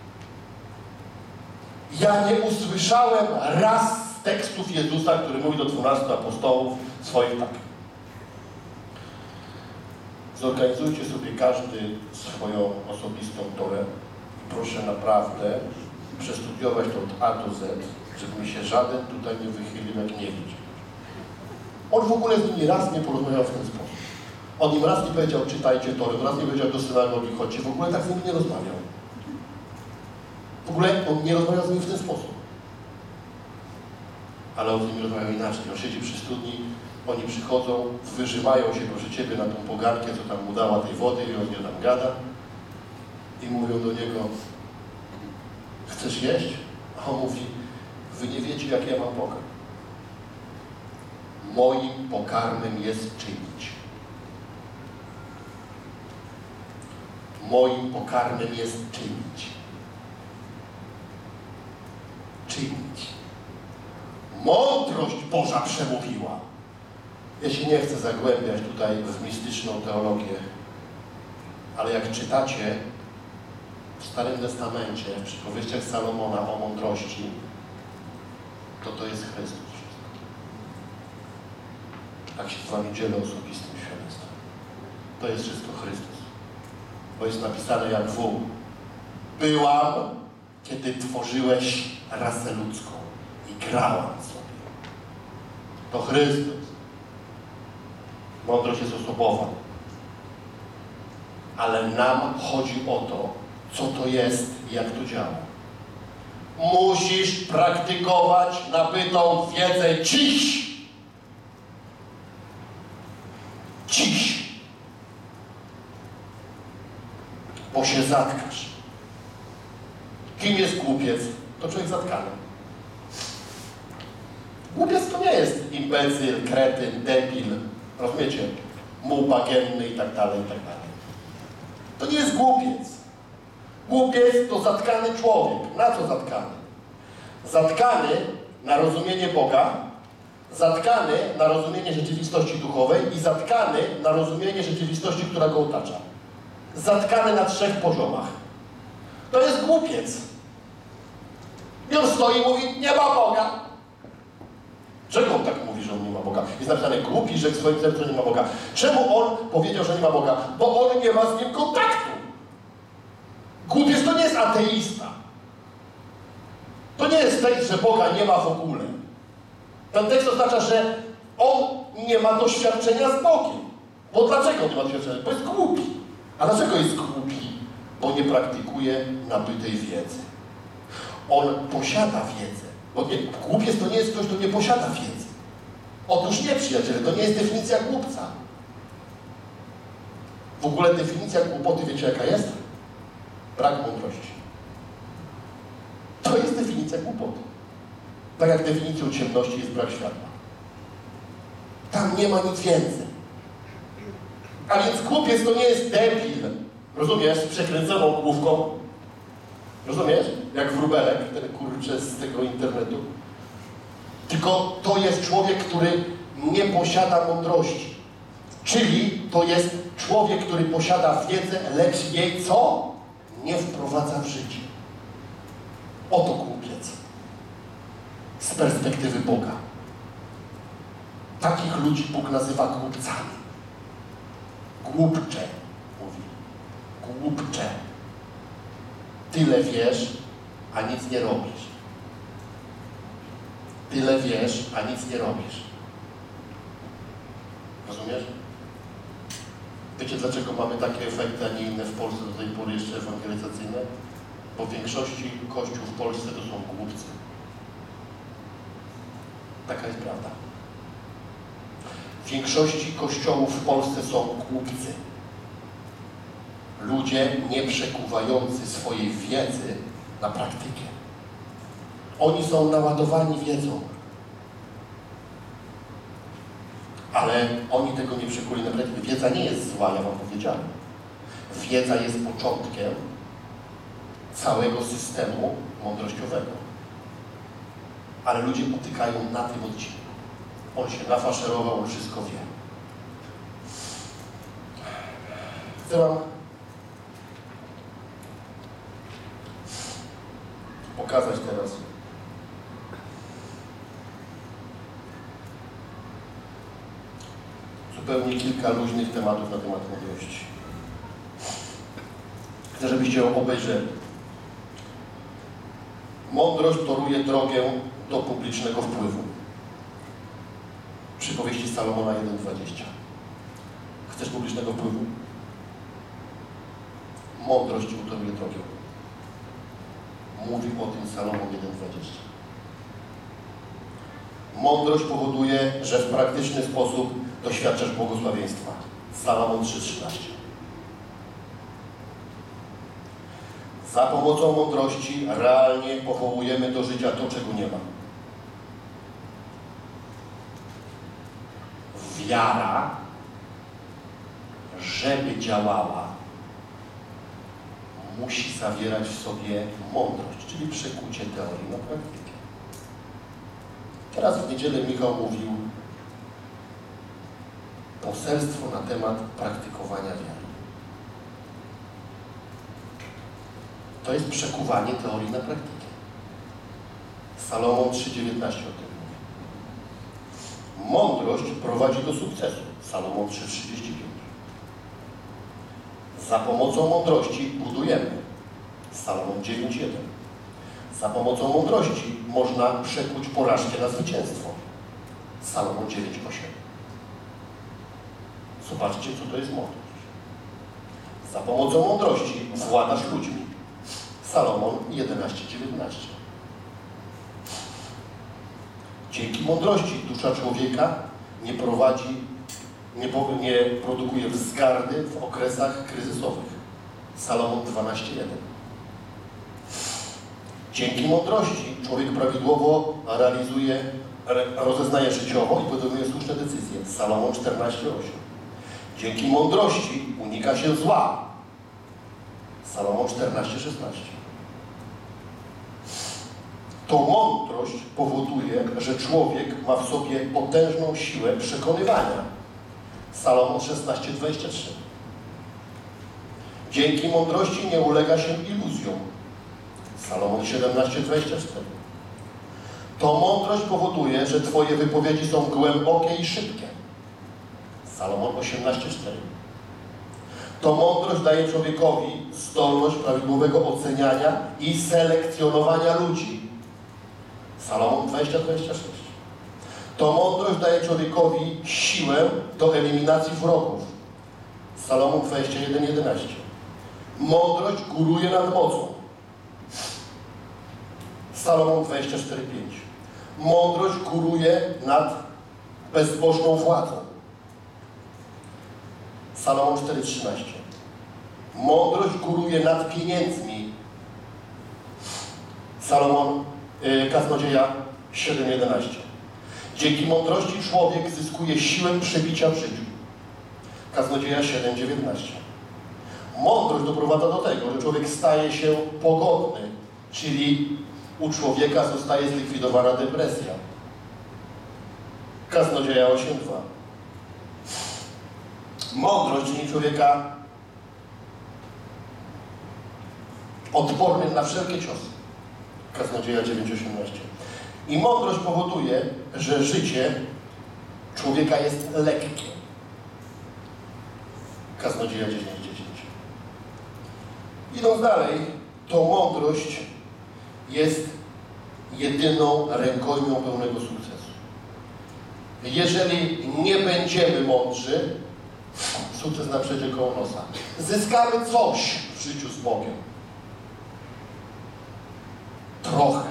Ja nie usłyszałem raz z tekstów Jezusa, który mówi do 12 apostołów swoich tak. Zorganizujcie sobie każdy swoją osobistą torę. Proszę naprawdę przestudiować to od A do Z, żeby mi się żaden tutaj nie wychylił, jak nie widzi. On w ogóle z nimi raz nie porozmawiał w ten sposób. On im raz nie powiedział, czytajcie torę, raz nie powiedział, do synagogi chodźcie. W ogóle tak z nimi nie rozmawiał. W ogóle on nie rozmawiał z nimi w ten sposób. Ale on z nimi rozmawiał inaczej. On siedzi przy studni, oni przychodzą, wyżywają się, proszę Ciebie, na tą pogarkę, co tam mu dała tej wody i on nie tam gada. I mówią do niego, chcesz jeść? A on mówi, wy nie wiecie, jak ja mam pokarm. Moim pokarmem jest czynić. Moim pokarmem jest czynić. Czynić. Mądrość Boża przemówiła. Ja się nie chcę zagłębiać tutaj w mistyczną teologię, ale jak czytacie w Starym Testamencie, w przypowieściach Salomona o mądrości, to jest Chrystus. Tak się z wami dzielę osobistym świadectwem. To jest wszystko Chrystus. Bo jest napisane jak w. Byłam, kiedy tworzyłeś rasę ludzką i grałam sobie. To Chrystus. Mądrość jest osobowa. Ale nam chodzi o to, co to jest i jak to działa. Musisz praktykować nabytą wiedzę dziś. Dziś. Bo się zatkasz. Kim jest głupiec? To człowiek zatkany. Głupiec to nie jest imbecyl, kretyn, debil, rozumiecie? Muł bagienny i tak dalej, i tak dalej. To nie jest głupiec. Głupiec to zatkany człowiek. Na co zatkany? Zatkany na rozumienie Boga, zatkany na rozumienie rzeczywistości duchowej i zatkany na rozumienie rzeczywistości, która go otacza. Zatkany na 3 poziomach. To jest głupiec. I on stoi i mówi, nie ma Boga. Czego on tak mówi, że on nie ma Boga? Jest napisane, głupi, że w swoim sercu nie ma Boga. Czemu on powiedział, że nie ma Boga? Bo on nie ma z nim kontaktu. Głupiec to nie jest ateista. To nie jest tekst, że Boga nie ma w ogóle. Ten tekst oznacza, że on nie ma doświadczenia z Bogiem. Bo dlaczego nie ma doświadczenia? Bo jest głupi. A dlaczego jest głupi? Bo nie praktykuje nabytej wiedzy. On posiada wiedzę. Bo głupiec to nie jest ktoś, kto nie posiada wiedzy. Otóż nie, przyjaciele, to nie jest definicja głupca. W ogóle definicja głupoty, wiecie jaka jest? Brak mądrości. To jest definicja głupoty. Tak jak definicją ciemności jest brak światła. Tam nie ma nic więcej. A więc głupiec to nie jest debil. Rozumiesz? Z przekręconą główką. Rozumiesz? Jak wróbelek, ten kurczę z tego internetu. Tylko to jest człowiek, który nie posiada mądrości. Czyli to jest człowiek, który posiada wiedzę, lecz jej co? Nie wprowadza w życie. Oto głupiec. Z perspektywy Boga. Takich ludzi Bóg nazywa głupcami. Głupcze, mówi. Głupcze. Tyle wiesz, a nic nie robisz. Tyle wiesz, a nic nie robisz. Rozumiesz? Wiecie, dlaczego mamy takie efekty, a nie inne w Polsce do tej pory jeszcze ewangelizacyjne? Bo w większości kościół w Polsce to są głupcy. Taka jest prawda. W większości kościołów w Polsce są głupcy. Ludzie nie przekuwający swojej wiedzy na praktykę. Oni są naładowani wiedzą. Ale oni tego nie przekuli na praktykę. Wiedza nie jest zła, ja wam powiedziałem. Wiedza jest początkiem całego systemu mądrościowego. Ale ludzie potykają na tym odcinku. On się nafaszerował, on wszystko wie. Chcę wam pokazać teraz zupełnie kilka luźnych tematów na temat mądrości. Chcę, żebyście ją obejrzeli. Mądrość toruje drogę do publicznego wpływu. Przypowieści Salomona 1:20. Chcesz publicznego wpływu? Mądrość utoruje drogę. Mówi o tym Salomon 1:20. Mądrość powoduje, że w praktyczny sposób doświadczasz błogosławieństwa. Salomon 3:13. Za pomocą mądrości realnie powołujemy do życia to, czego nie ma. Wiara, żeby działała, musi zawierać w sobie mądrość, czyli przekucie teorii na praktykę. Teraz w niedzielę Michał mówił Poselstwo na temat praktykowania wiary. To jest przekuwanie teorii na praktykę. Salomon 3,19 o tym mówi. Mądrość prowadzi do sukcesu. Salomon 3,35. Za pomocą mądrości budujemy. Salomon 9,1. Za pomocą mądrości można przekuć porażkę na zwycięstwo. Salomon 9,8. Zobaczcie, co to jest mądrość. Za pomocą mądrości władasz ludźmi. Salomon 11,19. Dzięki mądrości dusza człowieka nie produkuje wzgardy w okresach kryzysowych. Salomon 12,1. Dzięki mądrości człowiek prawidłowo rozeznaje życiowo i podejmuje słuszne decyzje. Salomon 14,8. Dzięki mądrości unika się zła. Salomon 14,16. To mądrość powoduje, że człowiek ma w sobie potężną siłę przekonywania. Salomon 16,23. Dzięki mądrości nie ulega się iluzjom. Salomon 17,24. To mądrość powoduje, że Twoje wypowiedzi są głębokie i szybkie. Salomon 18,4. To mądrość daje człowiekowi zdolność prawidłowego oceniania i selekcjonowania ludzi. Salomon 20,26. To mądrość daje człowiekowi siłę do eliminacji wrogów. Salomon 21,11. Mądrość góruje nad mocą. Salomon 24,5. Mądrość góruje nad bezbożną władzą. Salomon 4,13. Mądrość góruje nad pieniędzmi. Kaznodzieja 7,11. Dzięki mądrości człowiek zyskuje siłę przebicia w życiu. Kaznodzieja 7,19. Mądrość doprowadza do tego, że człowiek staje się pogodny, czyli u człowieka zostaje zlikwidowana depresja. Kaznodzieja 8,2. Mądrość czyni człowieka odpornym na wszelkie ciosy. Kaznodzieja 9,18. I mądrość powoduje, że życie człowieka jest lekkie. Kaznodzieja 10,10. Idąc dalej, to mądrość jest jedyną rękojmią pełnego sukcesu. Jeżeli nie będziemy mądrzy, sukces nam przejdzie koło nosa. Zyskamy coś w życiu z Bogiem. Trochę.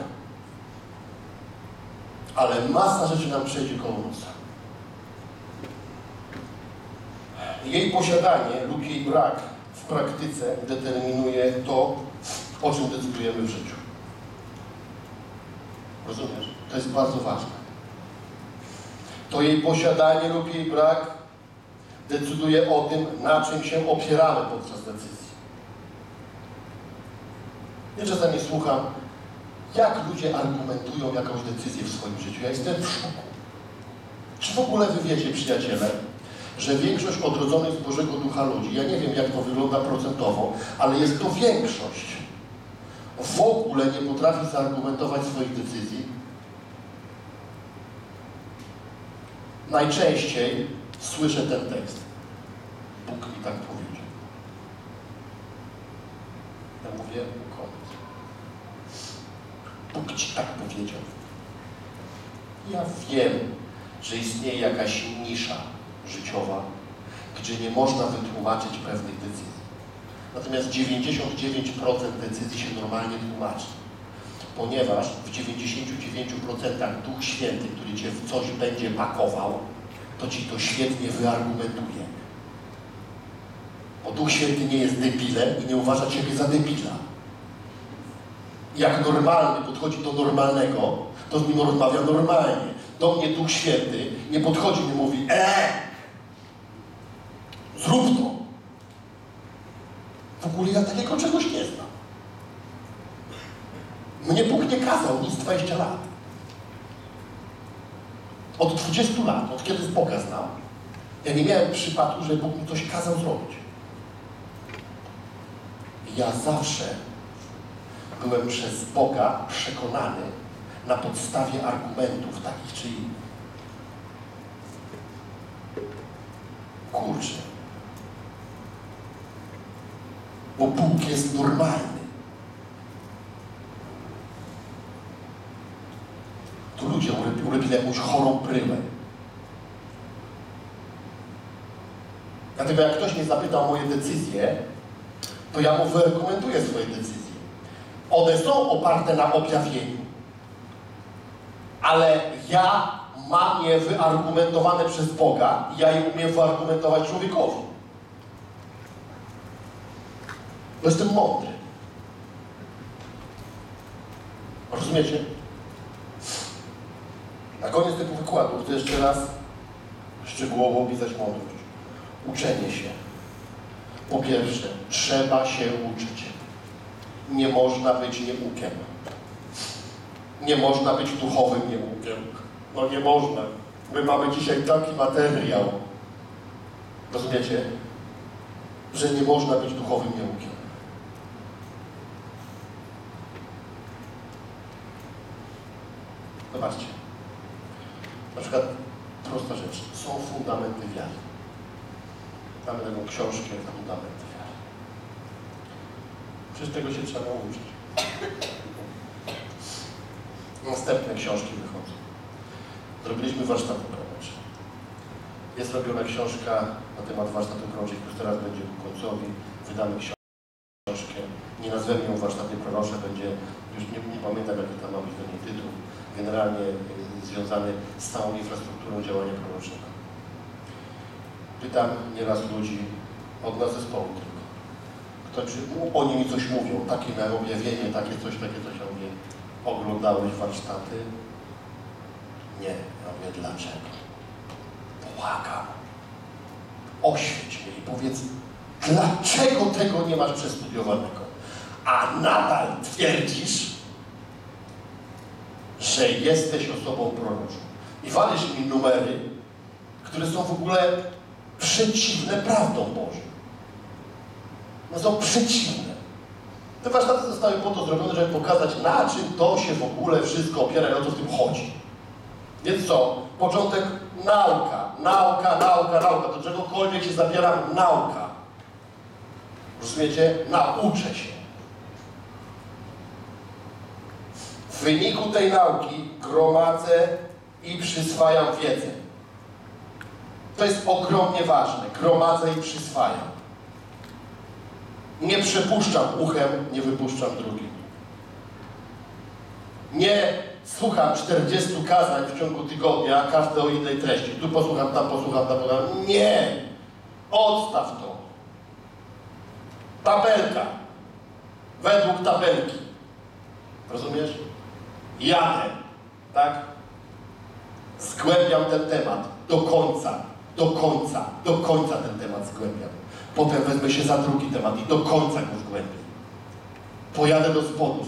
Ale masa rzeczy nam przejdzie koło nosa. Jej posiadanie lub jej brak w praktyce determinuje to, o czym decydujemy w życiu. Rozumiesz? To jest bardzo ważne. To jej posiadanie lub jej brak decyduje o tym, na czym się opieramy podczas decyzji. Ja czasami słucham, jak ludzie argumentują jakąś decyzję w swoim życiu. Ja jestem w szoku. Czy w ogóle wy wiecie, przyjaciele, że większość odrodzonych z Bożego Ducha ludzi, ja nie wiem, jak to wygląda procentowo, ale jest to większość, w ogóle nie potrafi zaargumentować swoich decyzji? Najczęściej słyszę ten tekst. Bóg mi tak powiedział. Ja mówię, koniec. Bóg ci tak powiedział. Ja wiem, że istnieje jakaś nisza życiowa, gdzie nie można wytłumaczyć pewnych decyzji. Natomiast 99% decyzji się normalnie tłumaczy. Ponieważ w 99% Duch Święty, który cię w coś będzie pakował, to ci to świetnie wyargumentuje. Bo Duch Święty nie jest debilem i nie uważa ciebie za debila. Jak normalny podchodzi do normalnego, to z nim rozmawia normalnie. Do mnie Duch Święty nie podchodzi i mówi: zrób to. W ogóle ja takiego czegoś nie znam. Mnie Bóg nie kazał nic 20 lat. Od 20 lat, od kiedy Boga znam, Ja nie miałem przypadku, że Bóg mi coś kazał zrobić. Ja zawsze byłem przez Boga przekonany na podstawie argumentów takich czy innych. Kurczę. Bo Bóg jest normalny. Tu ludzie ulepili jakąś chorą pryłę. Dlatego jak ktoś mnie zapyta o moje decyzje, to ja mu wyrekomenduję swoje decyzje. One są oparte na objawieniu. Ale ja mam je wyargumentowane przez Boga i ja je umiem wyargumentować człowiekowi. Bo jestem mądry. Rozumiecie? Na koniec tego wykładu chcę jeszcze raz szczegółowo opisać mądrość. Uczenie się. Po pierwsze, trzeba się uczyć. Nie można być nieukiem. Nie można być duchowym nieukiem. No nie można. My mamy dzisiaj taki materiał. Rozumiecie? Że nie można być duchowym nieukiem. Zobaczcie. Na przykład prosta rzecz. Są fundamenty wiary. Mamy taką książkę Fundamenty wiary. Przez tego się trzeba nauczyć. Następne książki wychodzą. Zrobiliśmy warsztaty prorocze. Jest robiona książka na temat warsztatów proroczych, już teraz będzie ku końcowi. Wydamy książkę. Nie nazwiemy ją warsztaty prorocze, będzie, już nie pamiętam jaki tam ma być ten tytuł, generalnie związany z całą infrastrukturą działania prorocznego. Pytam nieraz ludzi od nas zespołu tylko. Oni mi coś mówią, takie miałem objawienie, takie coś, ja mówię, oglądałeś warsztaty? Nie. Ja mówię, dlaczego? Błagam. Oświeć mnie i powiedz, dlaczego tego nie masz przestudiowanego? A nadal twierdzisz, że jesteś osobą proroczą. I walisz mi numery, które są w ogóle przeciwne prawdom Bożym. No są przeciwne. Te warsztaty zostały po to zrobione, żeby pokazać, na czym to się w ogóle wszystko opiera i o co w tym chodzi. Więc co? Początek nauka. Do czegokolwiek się zabiera nauka. Rozumiecie? Nauczę się. W wyniku tej nauki gromadzę i przyswajam wiedzę. To jest ogromnie ważne. Gromadzę i przyswajam. Nie przepuszczam uchem, nie wypuszczam drugim. Nie słucham 40 kazań w ciągu tygodnia, każde o innej treści. Tu posłucham, tam posłucham. Nie! Odstaw to. Tabelka. Według tabelki. Rozumiesz? Jadę. Tak? Zgłębiam ten temat. Do końca ten temat zgłębiam. Potem wezmę się za drugi temat i do końca go zgłębię. Pojadę do spodu.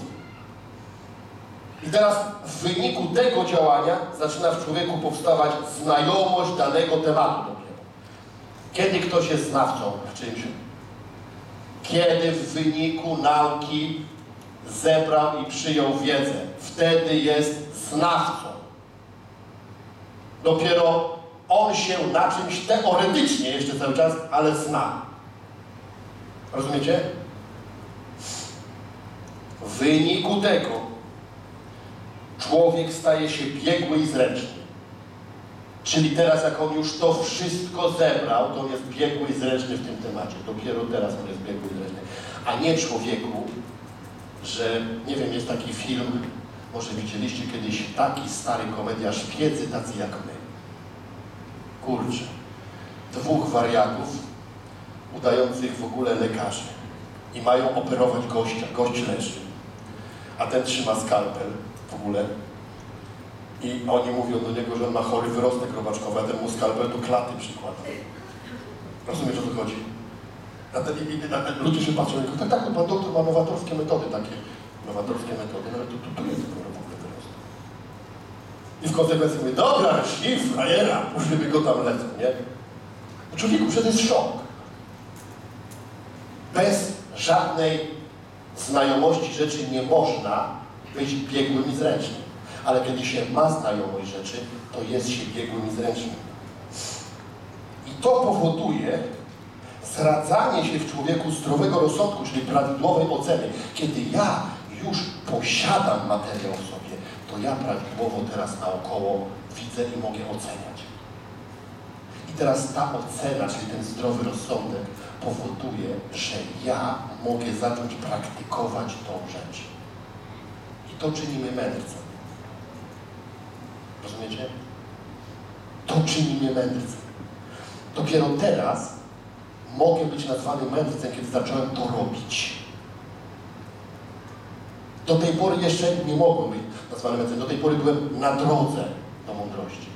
I teraz w wyniku tego działania zaczyna w człowieku powstawać znajomość danego tematu dopiero. Kiedy ktoś jest znawcą w czymś? Kiedy w wyniku nauki zebrał i przyjął wiedzę. Wtedy jest znawcą. Dopiero on się na czymś teoretycznie jeszcze cały czas, ale zna. Rozumiecie? W wyniku tego człowiek staje się biegły i zręczny. Czyli teraz, jak on już to wszystko zebrał, to on jest biegły i zręczny w tym temacie. Dopiero teraz on jest biegły i zręczny. A nie człowieku, że, nie wiem, jest taki film, może widzieliście kiedyś, taki stary komedia, Szpiedzy tacy jak my. Kurczę. Dwóch wariatów udających w ogóle lekarzy i mają operować gościa. Gość leży, a ten trzyma skalpel w ogóle i oni mówią do niego, że on ma chory wyrostek robaczkowy, a ten mu skalpel do klaty przykłada. Rozumiesz, o co chodzi? Ludzie się patrzą i mówią, tak, pan doktor ma nowatorskie metody takie. Nowatorskie metody, no ale tu jest dopiero w ogóle wyrostek. I w konsekwencji mówię, dobra, śliw, frajera, już go tam lecą, nie? Człowieku, przecież to jest szok. Bez żadnej znajomości rzeczy nie można być biegłym i zręcznym. Ale kiedy się ma znajomość rzeczy, to jest się biegłym i zręcznym. I to powoduje zradzanie się w człowieku zdrowego rozsądku, czyli prawidłowej oceny. Kiedy ja już posiadam materiał w sobie, to ja prawidłowo teraz naokoło widzę i mogę oceniać. I teraz ta ocena, czyli ten zdrowy rozsądek, powoduje, że ja mogę zacząć praktykować tą rzecz. I to czyni mnie mędrcem. Rozumiecie? To czyni mnie mędrcem. Dopiero teraz mogę być nazwany mędrcem, kiedy zacząłem to robić. Do tej pory jeszcze nie mogłem być nazwany mędrcem. Do tej pory byłem na drodze do mądrości.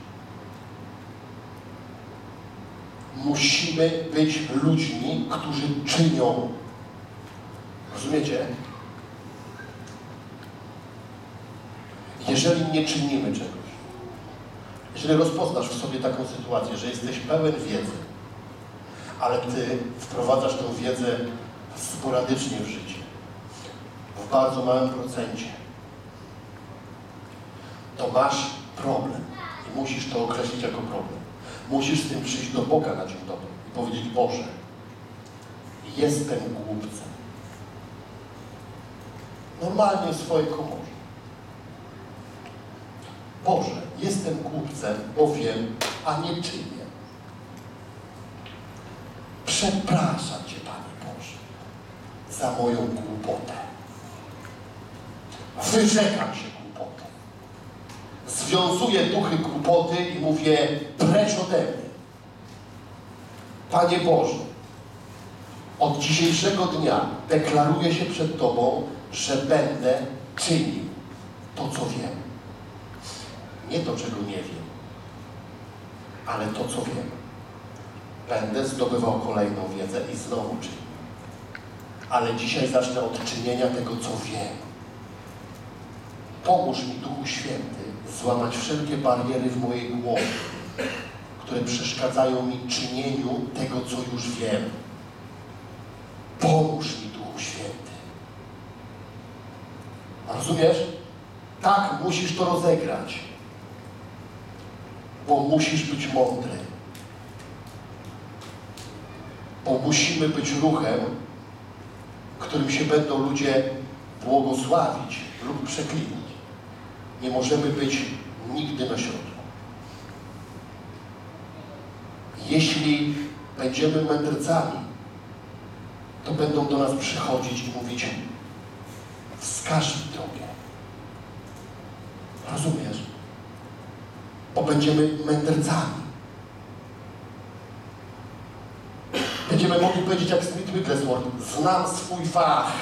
Musimy być ludźmi, którzy czynią. Rozumiecie? Jeżeli nie czynimy czegoś, jeżeli rozpoznasz w sobie taką sytuację, że jesteś pełen wiedzy, ale ty wprowadzasz tę wiedzę sporadycznie w życie, w bardzo małym procencie, to masz problem i musisz to określić jako problem. Musisz z tym przyjść do Boga na dzień dobry i powiedzieć: Boże, jestem głupcem. Normalnie w swojej komorze. Boże, jestem głupcem, bo wiem, a nie czynię. Przepraszam Cię, Panie Boże, za moją głupotę. Wyrzekam się głupoty. Związuję duchy głupoty i mówię: precz ode mnie. Panie Boże, od dzisiejszego dnia deklaruję się przed Tobą, że będę czynił to, co wiem. Nie to, czego nie wiem, ale to, co wiem. Będę zdobywał kolejną wiedzę i znowu czynił. Ale dzisiaj zacznę od czynienia tego, co wiem. Pomóż mi, Duchu Święty, złamać wszelkie bariery w mojej głowie, które przeszkadzają mi czynieniu tego, co już wiem. Pomóż mi, Duchu Święty. Rozumiesz? Tak musisz to rozegrać. Bo musisz być mądry. Bo musimy być ruchem, którym się będą ludzie błogosławić lub przeklinać. Nie możemy być nigdy na środku. Jeśli będziemy mędrcami, to będą do nas przychodzić i mówić: wskaż mi drogę. Rozumiesz? Bo będziemy mędrcami. Będziemy mogli powiedzieć jak Smith Wigglesworth: znam swój fach.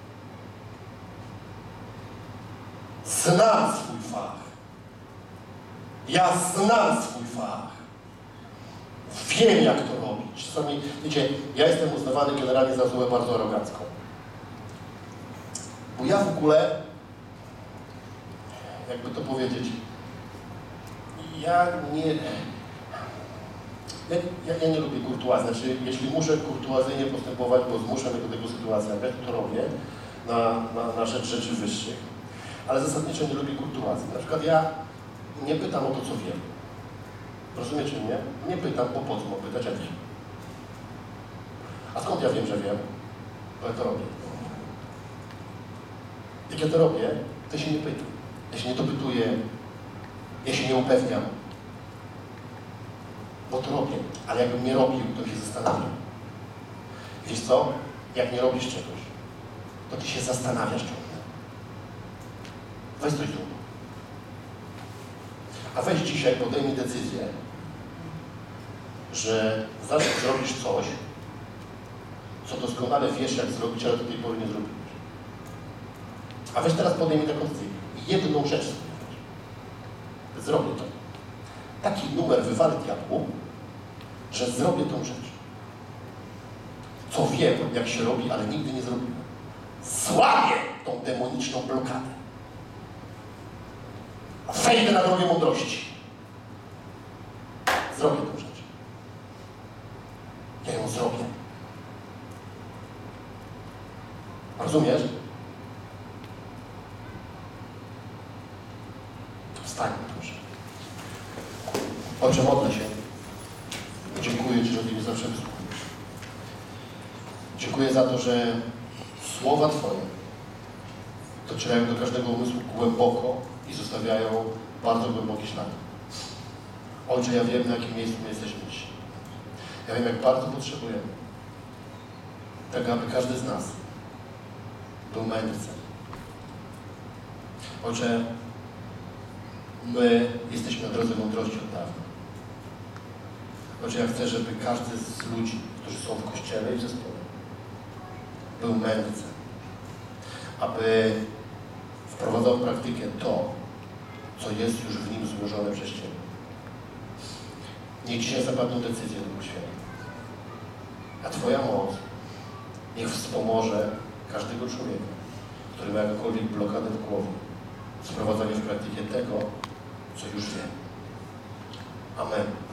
Znam swój fach. Ja znam swój fach. Wiem, jak to robić. Czasami, wiecie, ja jestem uznawany generalnie za osobę bardzo arogancką. Bo ja w ogóle, jakby to powiedzieć, ja nie lubię kurtuazji. Znaczy, jeśli muszę kurtuazyjnie postępować, bo zmusza mnie do tego sytuacja, to robię na rzecz rzeczy wyższych. Ale zasadniczo nie lubię kurtuazji. Na przykład ja nie pytam o to, co wiem. Rozumiecie mnie? Nie pytam, bo po co mam pytać, jak wiem. A skąd ja wiem, że wiem? Bo ja to robię. Jak ja to robię, to się nie pytam. Ja się nie dopytuję, ja się nie upewniam. Bo to robię. Ale jakbym nie robił, to się zastanawiam. Wiesz co? Jak nie robisz czegoś, to ty się zastanawiasz ciągle. Weź coś zrób. A weź dzisiaj, podejmij decyzję, że zrobisz coś, co doskonale wiesz, jak zrobić, ale do tej pory nie zrobiłeś. A weź teraz podejmij taką decyzję. Jedną rzecz sobie weź. Zrobię to. Taki numer wywalę diabłu, że zrobię tą rzecz. Co wiem, jak się robi, ale nigdy nie zrobiłem. Złamię tą demoniczną blokadę. Wejdę na drogę mądrości. Zrobię tą rzecz. wzrokiem. Rozumiesz? Wstań, proszę. Ojcze, modlę się. Dziękuję Ci, że Ty mnie zawsze wysłuchujesz. Dziękuję za to, że słowa Twoje docierają do każdego umysłu głęboko i zostawiają bardzo głęboki ślad. Ojcze, ja wiem, na jakim miejscu my jesteśmy dzisiaj. Ja wiem, jak bardzo potrzebujemy tego, aby każdy z nas był mędrcem. Ojcze, my jesteśmy na drodze mądrości od dawna. Ojcze, ja chcę, żeby każdy z ludzi, którzy są w Kościele i w zespole, był mędrcem. Aby wprowadzał w praktykę to, co jest już w nim złożone przez Ciebie. Niech dzisiaj zapadną decyzje, Duchu Święty. A Twoja moc niech wspomoże każdego człowieka, który ma jakąkolwiek blokadę w głowie, sprowadzanie w praktykę tego, co już wie. Amen.